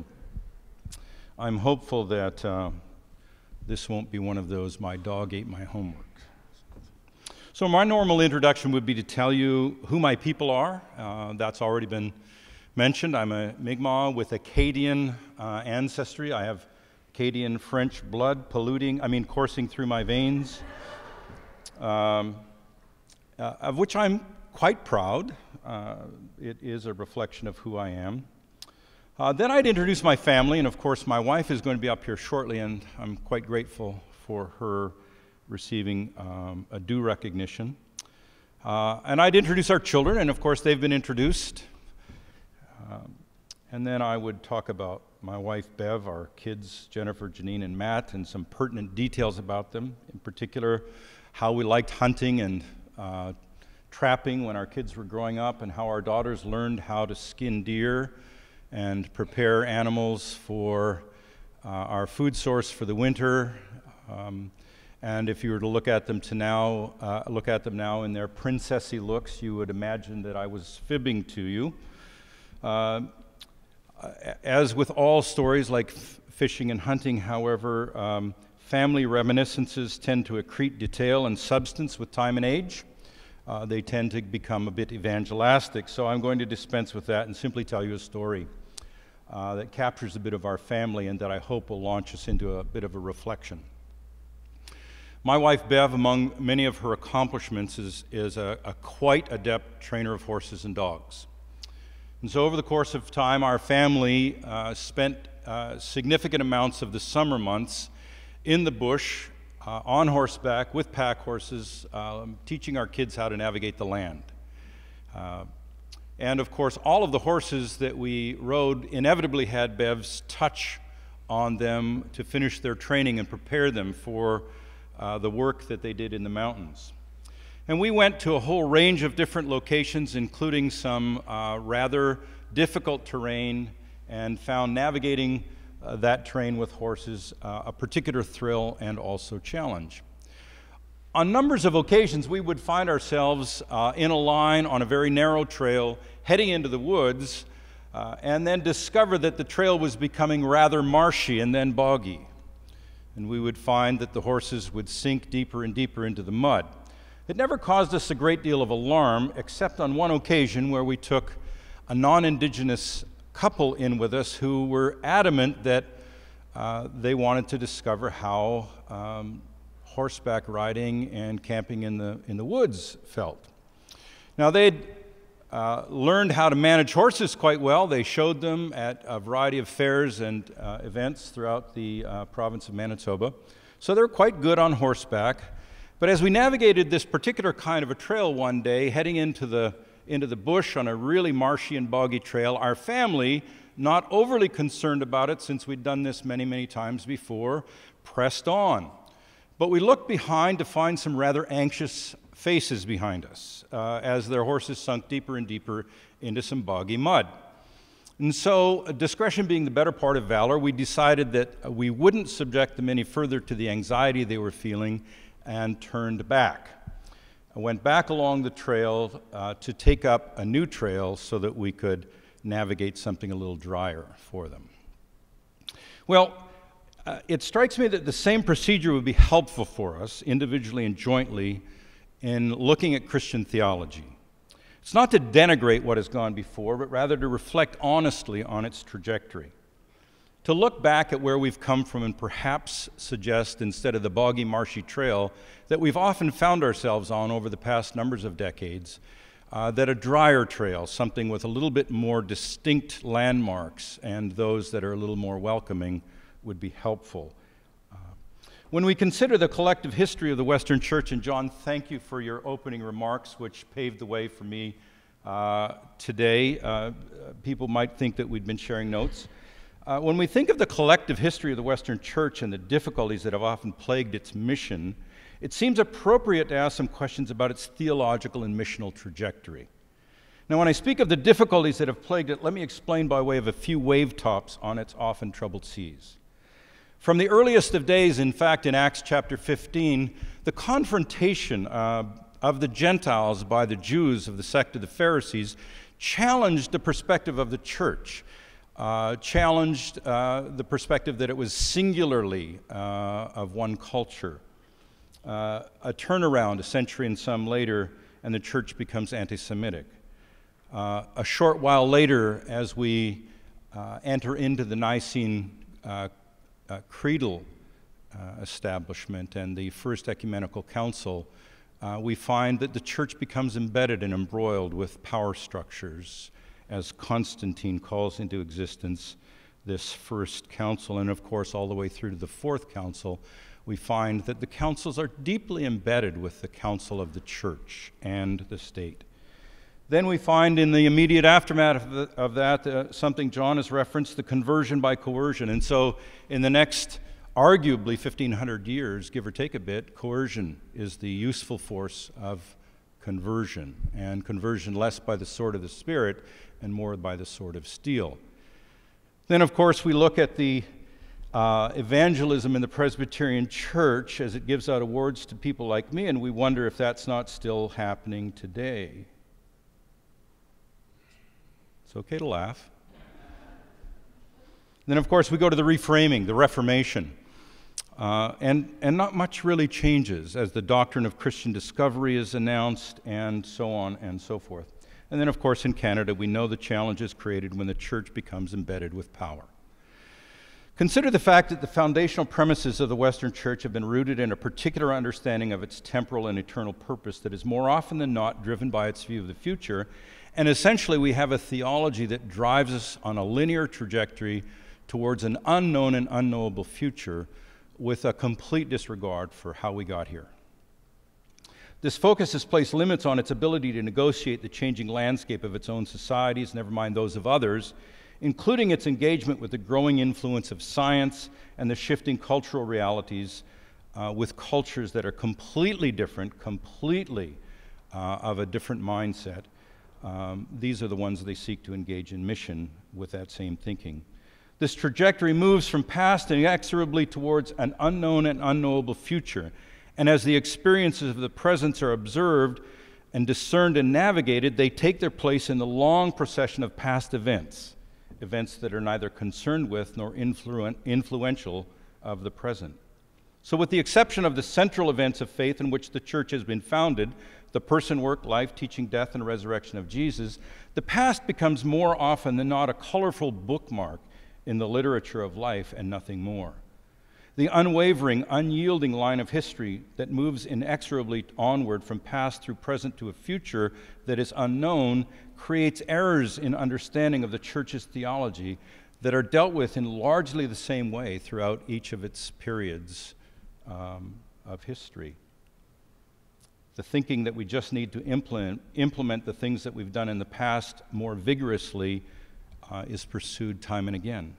I'm hopeful that uh, this won't be one of those my dog ate my homework. So my normal introduction would be to tell you who my people are. Uh, that's already been mentioned. I'm a Mi'kmaq with Acadian uh, ancestry. I have Acadian French blood polluting, I mean coursing through my veins, um, uh, of which I'm quite proud. Uh, it is a reflection of who I am. Uh, then I'd introduce my family, and of course my wife is going to be up here shortly, and I'm quite grateful for her receiving um, a due recognition. Uh, and I'd introduce our children, and of course they've been introduced. Um, and then I would talk about my wife, Bev, our kids, Jennifer, Janine, and Matt, and some pertinent details about them, in particular, how we liked hunting and uh, trapping when our kids were growing up, and how our daughters learned how to skin deer and prepare animals for uh, our food source for the winter. Um, and if you were to look at them to now, uh, look at them now in their princessy looks, you would imagine that I was fibbing to you. Uh, As with all stories like f fishing and hunting, however, um, family reminiscences tend to accrete detail and substance with time and age. Uh, they tend to become a bit evangelistic, so I'm going to dispense with that and simply tell you a story uh, that captures a bit of our family and that I hope will launch us into a bit of a reflection. My wife, Bev, among many of her accomplishments, is, is a, a quite adept trainer of horses and dogs. And so over the course of time, our family uh, spent uh, significant amounts of the summer months in the bush, uh, on horseback, with pack horses, uh, teaching our kids how to navigate the land. Uh, and of course, all of the horses that we rode inevitably had Bev's touch on them to finish their training and prepare them for uh, the work that they did in the mountains. And we went to a whole range of different locations, including some uh, rather difficult terrain, and found navigating uh, that terrain with horses uh, a particular thrill and also challenge. On numbers of occasions, we would find ourselves uh, in a line on a very narrow trail, heading into the woods, uh, and then discover that the trail was becoming rather marshy and then boggy. And we would find that the horses would sink deeper and deeper into the mud. It never caused us a great deal of alarm, except on one occasion where we took a non-Indigenous couple in with us who were adamant that uh, they wanted to discover how um, horseback riding and camping in the, in the woods felt. Now, they'd uh, learned how to manage horses quite well. They showed them at a variety of fairs and uh, events throughout the uh, province of Manitoba. So they're quite good on horseback. But as we navigated this particular kind of a trail one day, heading into the, into the bush on a really marshy and boggy trail, our family, not overly concerned about it since we'd done this many, many times before, pressed on. But we looked behind to find some rather anxious faces behind us uh, as their horses sunk deeper and deeper into some boggy mud. And so, uh, discretion being the better part of valor, we decided that we wouldn't subject them any further to the anxiety they were feeling and turned back. I went back along the trail uh, to take up a new trail so that we could navigate something a little drier for them. Well, uh, it strikes me that the same procedure would be helpful for us, individually and jointly, in looking at Christian theology. It's not to denigrate what has gone before, but rather to reflect honestly on its trajectory. To look back at where we've come from and perhaps suggest, instead of the boggy, marshy trail that we've often found ourselves on over the past numbers of decades, uh, that a drier trail, something with a little bit more distinct landmarks and those that are a little more welcoming, would be helpful. Uh, when we consider the collective history of the Western Church, and John, thank you for your opening remarks, which paved the way for me uh, today. Uh, people might think that we'd been sharing notes. Uh, when we think of the collective history of the Western Church and the difficulties that have often plagued its mission, it seems appropriate to ask some questions about its theological and missional trajectory. Now, when I speak of the difficulties that have plagued it, let me explain by way of a few wave tops on its often troubled seas. From the earliest of days, in fact, in Acts chapter fifteen, the confrontation uh, of the Gentiles by the Jews of the sect of the Pharisees challenged the perspective of the church. Uh, challenged uh, the perspective that it was singularly uh, of one culture. Uh, a turnaround a century and some later, and the church becomes anti-Semitic. Uh, a short while later, as we uh, enter into the Nicene uh, uh, creedal uh, establishment and the First Ecumenical Council, uh, we find that the church becomes embedded and embroiled with power structures, as Constantine calls into existence this first council. And of course, all the way through to the fourth council, we find that the councils are deeply embedded with the council of the church and the state. Then we find in the immediate aftermath of, the, of that uh, something John has referenced, the conversion by coercion. And so in the next arguably fifteen hundred years, give or take a bit, coercion is the useful force of conversion, and conversion less by the sword of the Spirit and more by the sword of steel. Then, of course, we look at the uh, evangelism in the Presbyterian Church as it gives out awards to people like me, and we wonder if that's not still happening today. It's okay to laugh. Then, of course, we go to the reframing, the Reformation. Uh, and, and not much really changes as the doctrine of Christian discovery is announced, and so on and so forth. And then, of course, in Canada, we know the challenges created when the church becomes embedded with power. Consider the fact that the foundational premises of the Western Church have been rooted in a particular understanding of its temporal and eternal purpose that is more often than not driven by its view of the future. And essentially, we have a theology that drives us on a linear trajectory towards an unknown and unknowable future, with a complete disregard for how we got here. This focus has placed limits on its ability to negotiate the changing landscape of its own societies, never mind those of others, including its engagement with the growing influence of science and the shifting cultural realities uh, with cultures that are completely different, completely uh, of a different mindset. Um, these are the ones they seek to engage in mission with that same thinking. This trajectory moves from past inexorably towards an unknown and unknowable future. And as the experiences of the present are observed and discerned and navigated, they take their place in the long procession of past events, events that are neither concerned with nor influ- influential of the present. So with the exception of the central events of faith in which the church has been founded, the person, work, life, teaching, death, and resurrection of Jesus, the past becomes more often than not a colorful bookmark in the literature of life and nothing more. The unwavering, unyielding line of history that moves inexorably onward from past through present to a future that is unknown creates errors in understanding of the Church's theology that are dealt with in largely the same way throughout each of its periods um, of history. The thinking that we just need to implement, implement the things that we've done in the past more vigorously uh, is pursued time and again.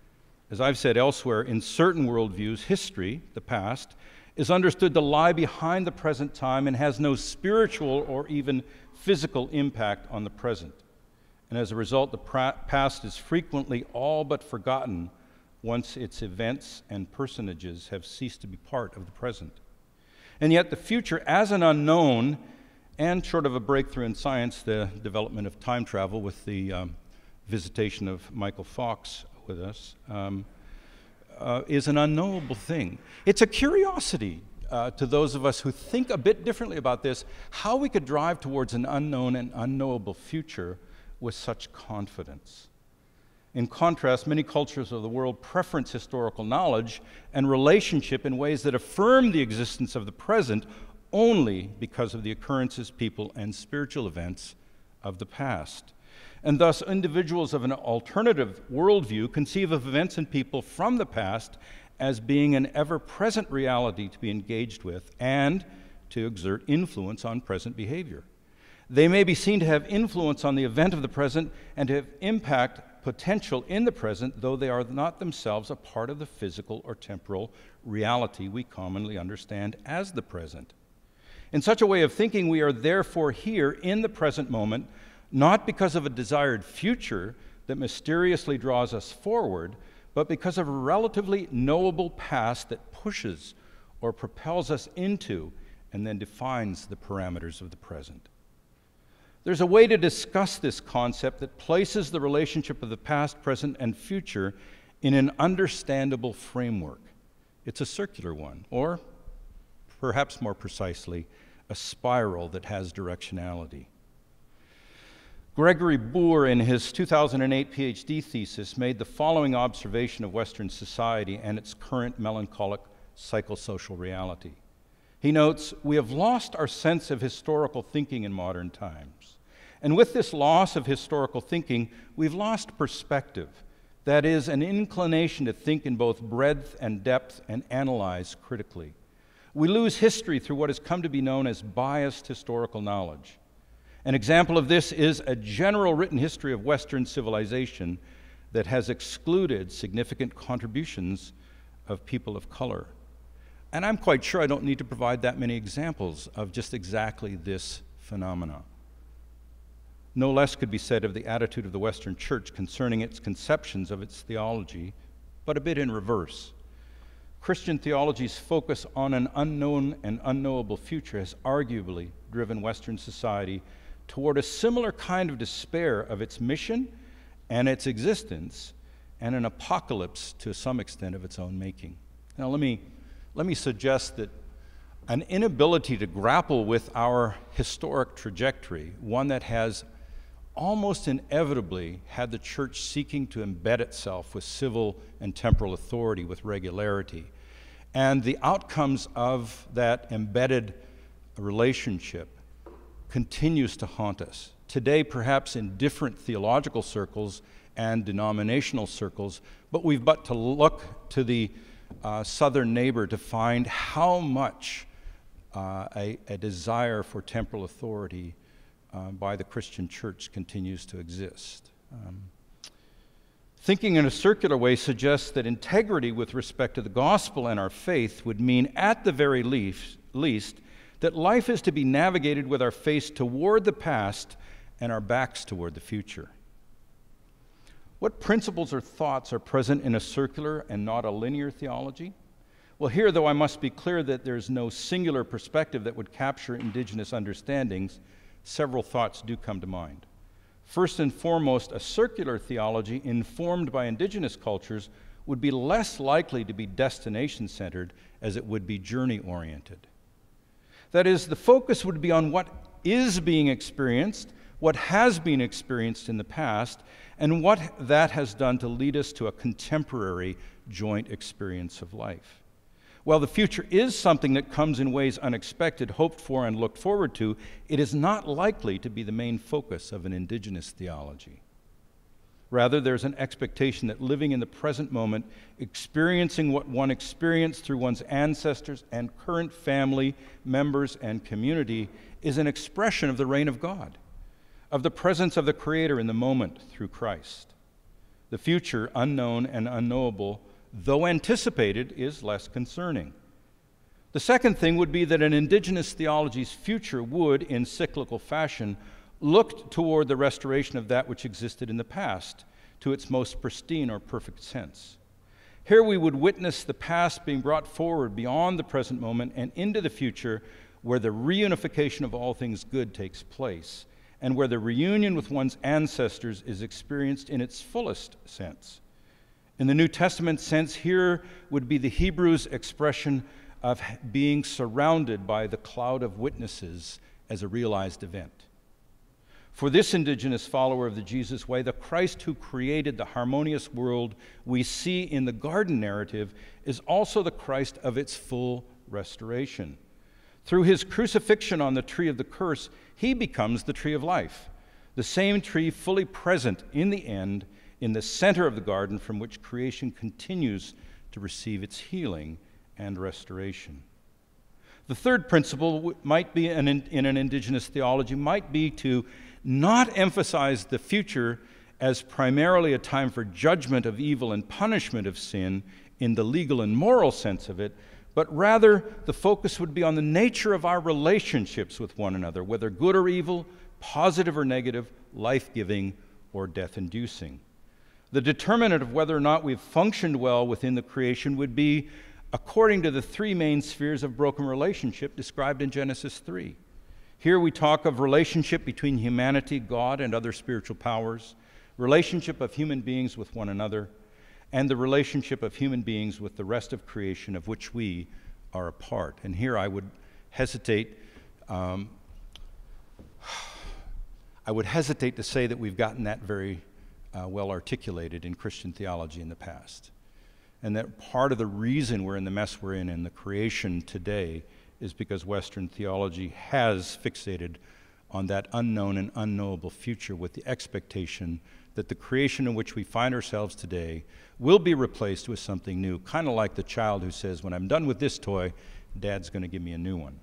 As I've said elsewhere, in certain worldviews, history, the past, is understood to lie behind the present time and has no spiritual or even physical impact on the present. And as a result, the past is frequently all but forgotten once its events and personages have ceased to be part of the present. And yet the future as an unknown, and short of a breakthrough in science, the development of time travel with the um, visitation of Michael Fox with us, um, uh, is an unknowable thing. It's a curiosity uh, to those of us who think a bit differently about this, how we could drive towards an unknown and unknowable future with such confidence. In contrast, many cultures of the world preference historical knowledge and relationship in ways that affirm the existence of the present only because of the occurrences, people, and spiritual events of the past. And thus, individuals of an alternative worldview conceive of events and people from the past as being an ever-present reality to be engaged with and to exert influence on present behavior. They may be seen to have influence on the event of the present and to have impact potential in the present, though they are not themselves a part of the physical or temporal reality we commonly understand as the present. In such a way of thinking, we are therefore here in the present moment, not because of a desired future that mysteriously draws us forward, but because of a relatively knowable past that pushes or propels us into and then defines the parameters of the present. There's a way to discuss this concept that places the relationship of the past, present, and future in an understandable framework. It's a circular one, or perhaps more precisely, a spiral that has directionality. Gregory Boer, in his two thousand eight PhD thesis, made the following observation of Western society and its current melancholic psychosocial reality. He notes, "We have lost our sense of historical thinking in modern times. And with this loss of historical thinking, we've lost perspective. That is, an inclination to think in both breadth and depth and analyze critically. We lose history through what has come to be known as biased historical knowledge. An example of this is a general written history of Western civilization that has excluded significant contributions of people of color." And I'm quite sure I don't need to provide that many examples of just exactly this phenomenon. No less could be said of the attitude of the Western Church concerning its conceptions of its theology, but a bit in reverse. Christian theology's focus on an unknown and unknowable future has arguably driven Western society toward a similar kind of despair of its mission and its existence, and an apocalypse to some extent of its own making. Now let me, let me suggest that an inability to grapple with our historic trajectory, one that has almost inevitably had the church seeking to embed itself with civil and temporal authority with regularity, and the outcomes of that embedded relationship continues to haunt us. Today, perhaps in different theological circles and denominational circles, but we've but to look to the uh, southern neighbor to find how much uh, a, a desire for temporal authority uh, by the Christian church continues to exist. Um, thinking in a circular way suggests that integrity with respect to the gospel and our faith would mean, at the very least, least that life is to be navigated with our face toward the past and our backs toward the future. What principles or thoughts are present in a circular and not a linear theology? Well, here, though, I must be clear that there's no singular perspective that would capture indigenous understandings, several thoughts do come to mind. First and foremost, a circular theology informed by indigenous cultures would be less likely to be destination-centered as it would be journey-oriented. That is, the focus would be on what is being experienced, what has been experienced in the past, and what that has done to lead us to a contemporary joint experience of life. While the future is something that comes in ways unexpected, hoped for, and looked forward to, it is not likely to be the main focus of an Indigenous theology. Rather, there's an expectation that living in the present moment, experiencing what one experienced through one's ancestors and current family members and community, is an expression of the reign of God, of the presence of the Creator in the moment through Christ. The future, unknown and unknowable, though anticipated, is less concerning. The second thing would be that an Indigenous theology's future would, in cyclical fashion, look toward the restoration of that which existed in the past, to its most pristine or perfect sense. Here we would witness the past being brought forward beyond the present moment and into the future, where the reunification of all things good takes place, and where the reunion with one's ancestors is experienced in its fullest sense. In the New Testament sense, here would be the Hebrew's expression of being surrounded by the cloud of witnesses as a realized event. For this Indigenous follower of the Jesus way, the Christ who created the harmonious world we see in the garden narrative is also the Christ of its full restoration. Through his crucifixion on the tree of the curse, he becomes the tree of life, the same tree fully present in the end, in the center of the garden from which creation continues to receive its healing and restoration. The third principle might be in, in an Indigenous theology might be to not emphasize the future as primarily a time for judgment of evil and punishment of sin in the legal and moral sense of it, but rather the focus would be on the nature of our relationships with one another, whether good or evil, positive or negative, life-giving or death-inducing. The determinant of whether or not we've functioned well within the creation would be according to the three main spheres of broken relationship described in Genesis three. Here we talk of relationship between humanity, God, and other spiritual powers, relationship of human beings with one another, and the relationship of human beings with the rest of creation of which we are a part. And here I would hesitate, um, I would hesitate to say that we've gotten that very uh, well articulated in Christian theology in the past. And that part of the reason we're in the mess we're in in the creation today is because Western theology has fixated on that unknown and unknowable future with the expectation that the creation in which we find ourselves today will be replaced with something new, kind of like the child who says, when I'm done with this toy, Dad's going to give me a new one.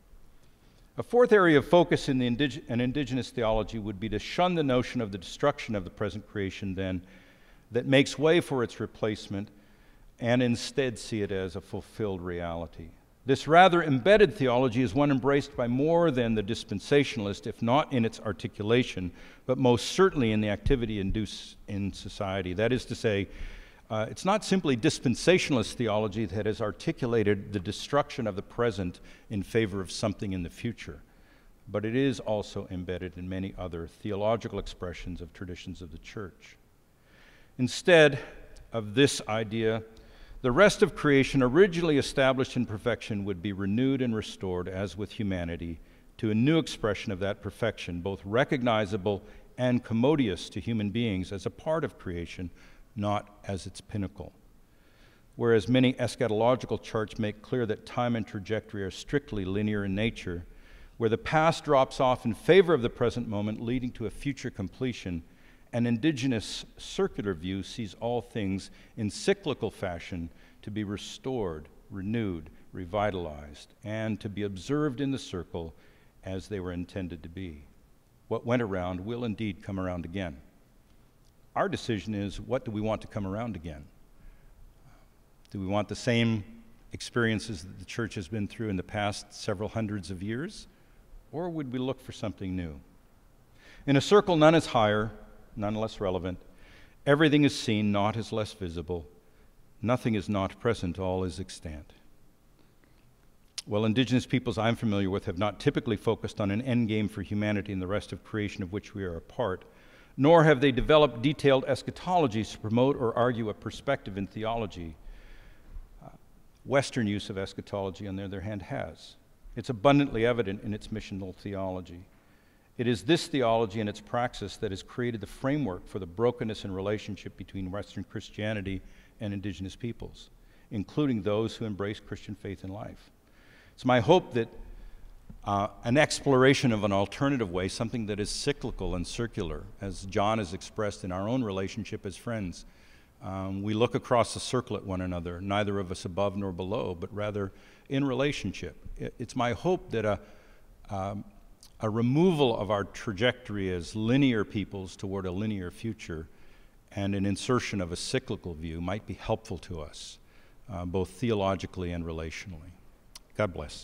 A fourth area of focus in the indig- an Indigenous theology would be to shun the notion of the destruction of the present creation then that makes way for its replacement and instead see it as a fulfilled reality. This rather embedded theology is one embraced by more than the dispensationalist, if not in its articulation, but most certainly in the activity induced in society. That is to say, uh, it's not simply dispensationalist theology that has articulated the destruction of the present in favor of something in the future, but it is also embedded in many other theological expressions of traditions of the church. Instead of this idea, the rest of creation, originally established in perfection, would be renewed and restored, as with humanity, to a new expression of that perfection, both recognizable and commodious to human beings as a part of creation, not as its pinnacle. Whereas many eschatological charts make clear that time and trajectory are strictly linear in nature, where the past drops off in favor of the present moment, leading to a future completion, an Indigenous circular view sees all things in cyclical fashion to be restored, renewed, revitalized, and to be observed in the circle as they were intended to be. What went around will indeed come around again. Our decision is, what do we want to come around again? Do we want the same experiences that the church has been through in the past several hundreds of years? Or would we look for something new? In a circle, none is higher, none less relevant. Everything is seen, naught is less visible. Nothing is not present, all is extant. Well, Indigenous peoples I'm familiar with have not typically focused on an end game for humanity and the rest of creation of which we are a part, nor have they developed detailed eschatologies to promote or argue a perspective in theology. Uh, Western use of eschatology, on the other hand, has. It's abundantly evident in its missional theology. It is this theology and its praxis that has created the framework for the brokenness in relationship between Western Christianity and Indigenous peoples. including those who embrace Christian faith in life. It's my hope that uh, an exploration of an alternative way, something that is cyclical and circular, as John has expressed in our own relationship as friends, um, we look across the circle at one another, neither of us above nor below, but rather in relationship. It's my hope that a, um, a removal of our trajectory as linear peoples toward a linear future and an insertion of a cyclical view might be helpful to us, uh, both theologically and relationally. God bless.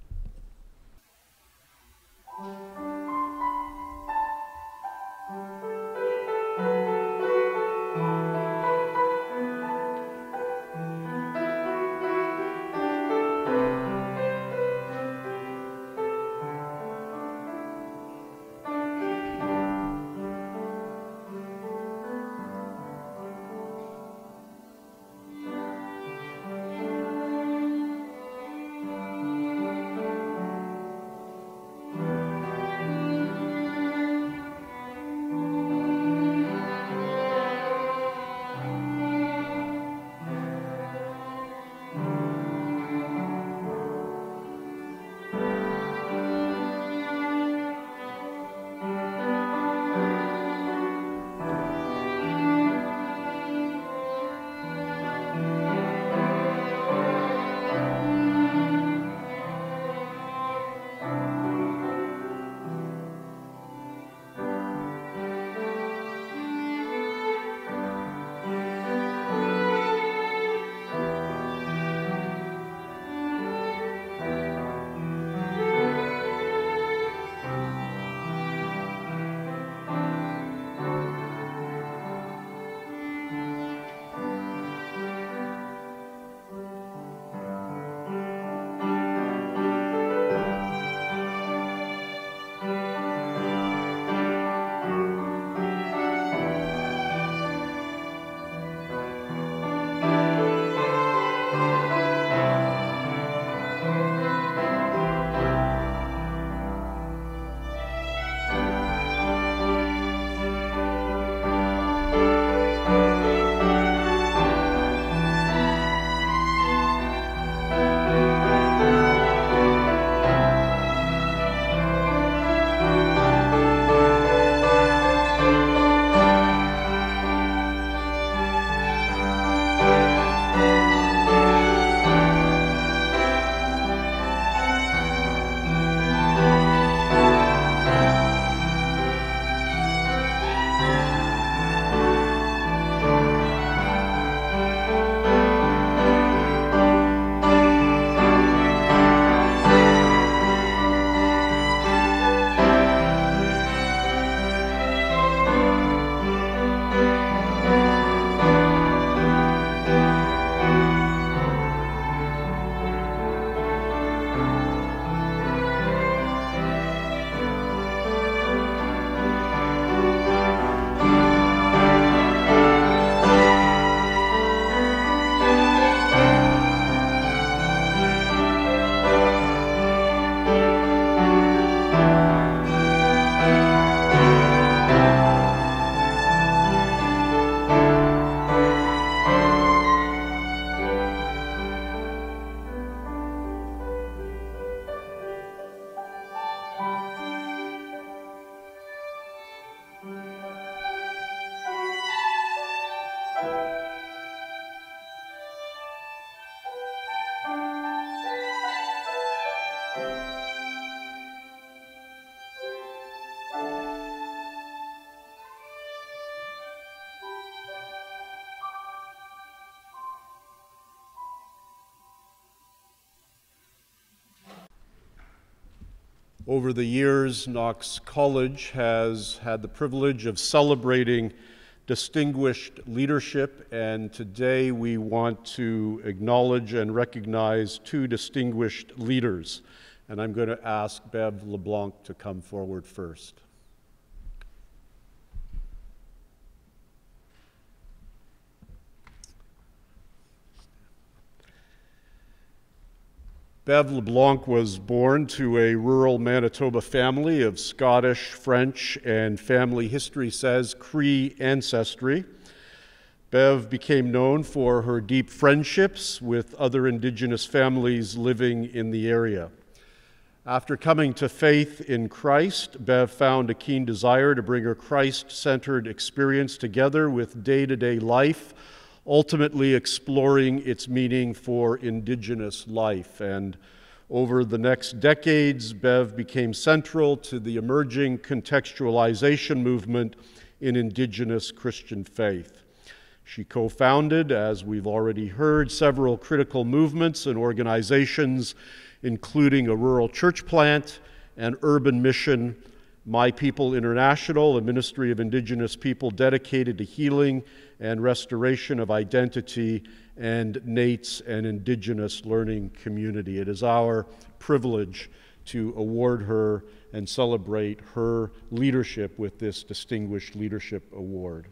Over the years, Knox College has had the privilege of celebrating distinguished leadership, and today we want to acknowledge and recognize two distinguished leaders. And I'm going to ask Bev LeBlanc to come forward first. Bev LeBlanc was born to a rural Manitoba family of Scottish, French, and family history says Cree ancestry. Bev became known for her deep friendships with other Indigenous families living in the area. After coming to faith in Christ, Bev found a keen desire to bring her Christ-centered experience together with day-to-day life, ultimately exploring its meaning for Indigenous life. And over the next decades, Bev became central to the emerging contextualization movement in Indigenous Christian faith. She co-founded, as we've already heard, several critical movements and organizations, including a rural church plant, an urban mission, My People International, a ministry of Indigenous people dedicated to healing and restoration of identity, and NAIITS, an Indigenous Learning Community. It is our privilege to award her and celebrate her leadership with this Distinguished Leadership Award.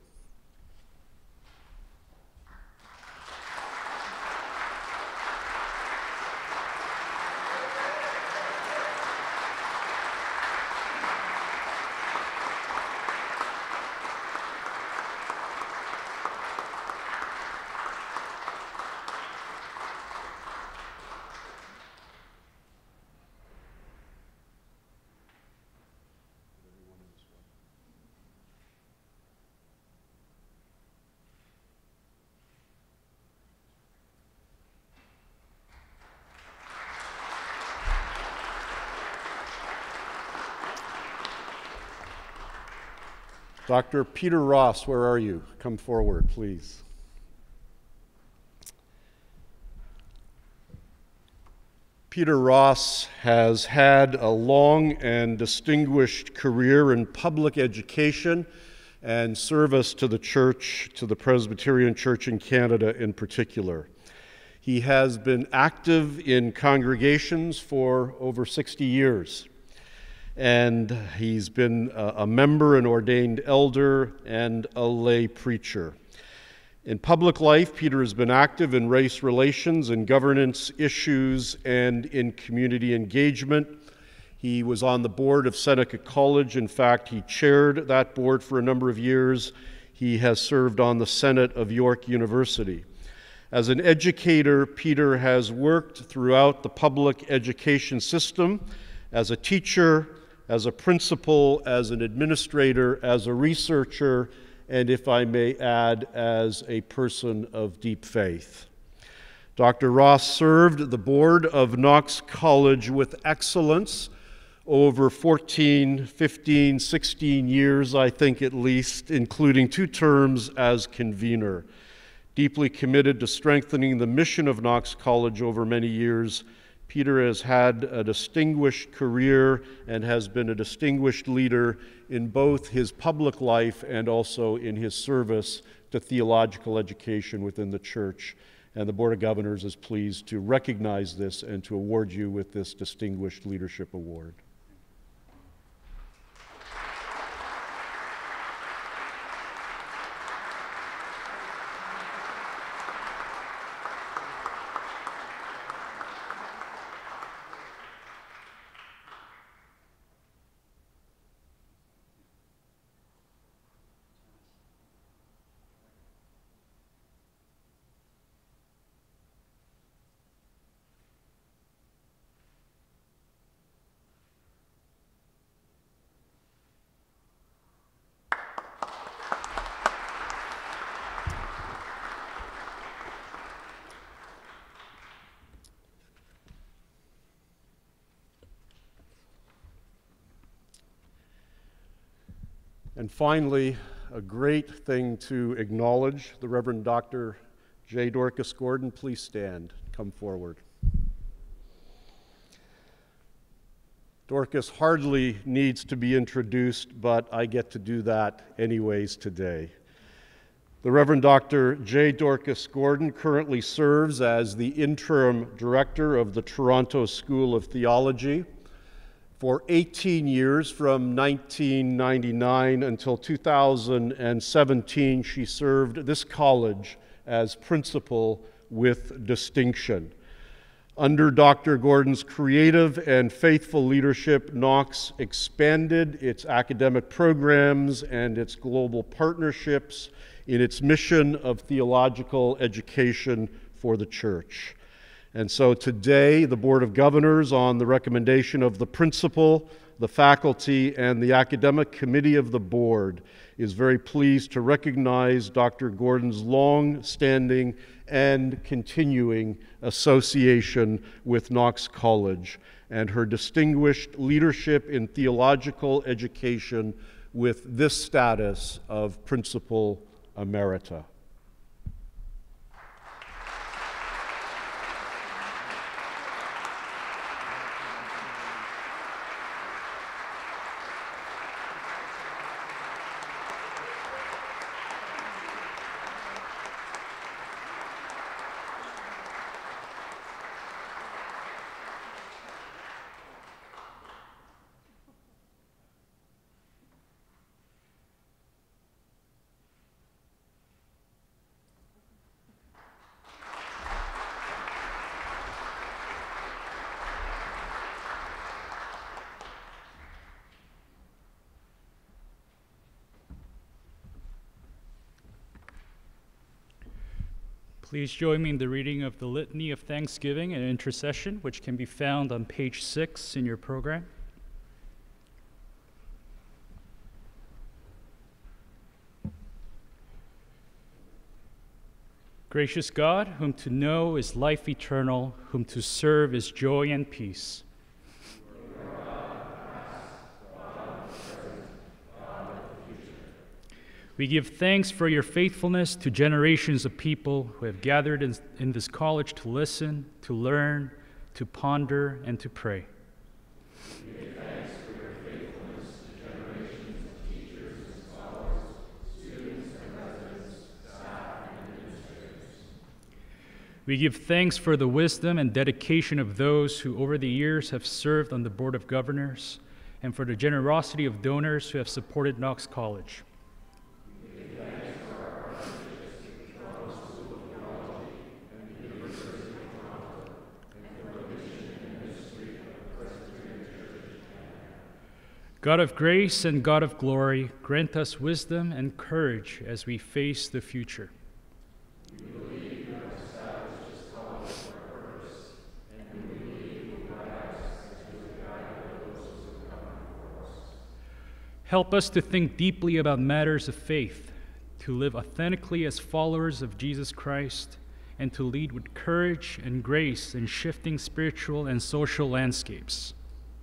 Doctor Peter Ross, where are you? Come forward, please. Peter Ross has had a long and distinguished career in public education and service to the church, to the Presbyterian Church in Canada in particular. He has been active in congregations for over sixty years. And he's been a member, an ordained elder, and a lay preacher. In public life, Peter has been active in race relations and governance issues and in community engagement. He was on the board of Seneca College. In fact, he chaired that board for a number of years. He has served on the Senate of York University. As an educator, Peter has worked throughout the public education system as a teacher, as a principal, as an administrator, as a researcher, and if I may add, as a person of deep faith. Doctor Ross served the board of Knox College with excellence over fourteen, fifteen, sixteen years, I think at least, including two terms as convener. Deeply committed to strengthening the mission of Knox College over many years, Peter has had a distinguished career and has been a distinguished leader in both his public life and also in his service to theological education within the church. And the Board of Governors is pleased to recognize this and to award you with this Distinguished Leadership Award. And finally, a great thing to acknowledge, the Reverend Doctor J. Dorcas Gordon. Please stand, come forward. Dorcas hardly needs to be introduced, but I get to do that anyways today. The Reverend Doctor J. Dorcas Gordon currently serves as the interim director of the Toronto School of Theology. For eighteen years, from nineteen ninety-nine until two thousand seventeen, she served this college as principal with distinction. Under Doctor Gordon's creative and faithful leadership, Knox expanded its academic programs and its global partnerships in its mission of theological education for the Church. And so today, the Board of Governors, on the recommendation of the principal, the faculty, and the academic committee of the board, is very pleased to recognize Doctor Gordon's long-standing and continuing association with Knox College and her distinguished leadership in theological education with this status of Principal Emerita. Please join me in the reading of the Litany of Thanksgiving and Intercession, which can be found on page six in your program. Gracious God, whom to know is life eternal, whom to serve is joy and peace. We give thanks for your faithfulness to generations of people who have gathered in, in this college to listen, to learn, to ponder, and to pray. We give thanks for your faithfulness to generations of teachers and scholars, students and residents, staff and administrators. We give thanks for the wisdom and dedication of those who over the years have served on the Board of Governors, and for the generosity of donors who have supported Knox College. God of grace and God of glory, grant us wisdom and courage as we face the future. We believe you have established this college for a purpose, and we believe you will guide us as you have guided those who have come before us. Help us to think deeply about matters of faith, to live authentically as followers of Jesus Christ, and to lead with courage and grace in shifting spiritual and social landscapes.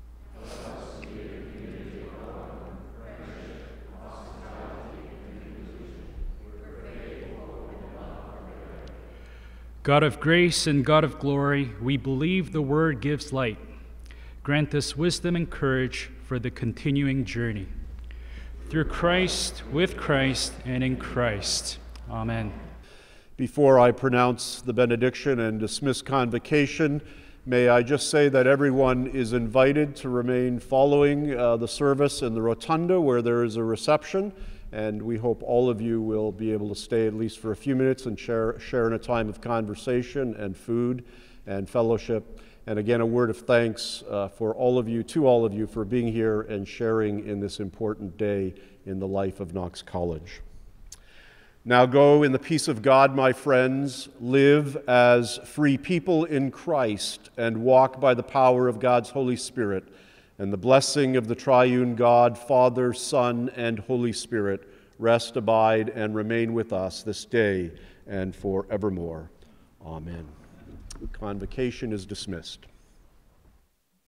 God of grace and God of glory, we believe the Word gives light. Grant us wisdom and courage for the continuing journey. Through Christ, with Christ, and in Christ. Amen. Before I pronounce the benediction and dismiss convocation, may I just say that everyone is invited to remain following uh, the service in the rotunda where there is a reception. And we hope all of you will be able to stay at least for a few minutes and share, share in a time of conversation and food and fellowship. And again, a word of thanks uh, for all of you, to all of you, for being here and sharing in this important day in the life of Knox College. Now go in the peace of God, my friends, live as free people in Christ, and walk by the power of God's Holy Spirit. And the blessing of the triune God, Father, Son, and Holy Spirit, rest, abide, and remain with us this day and forevermore. Amen. The convocation is dismissed.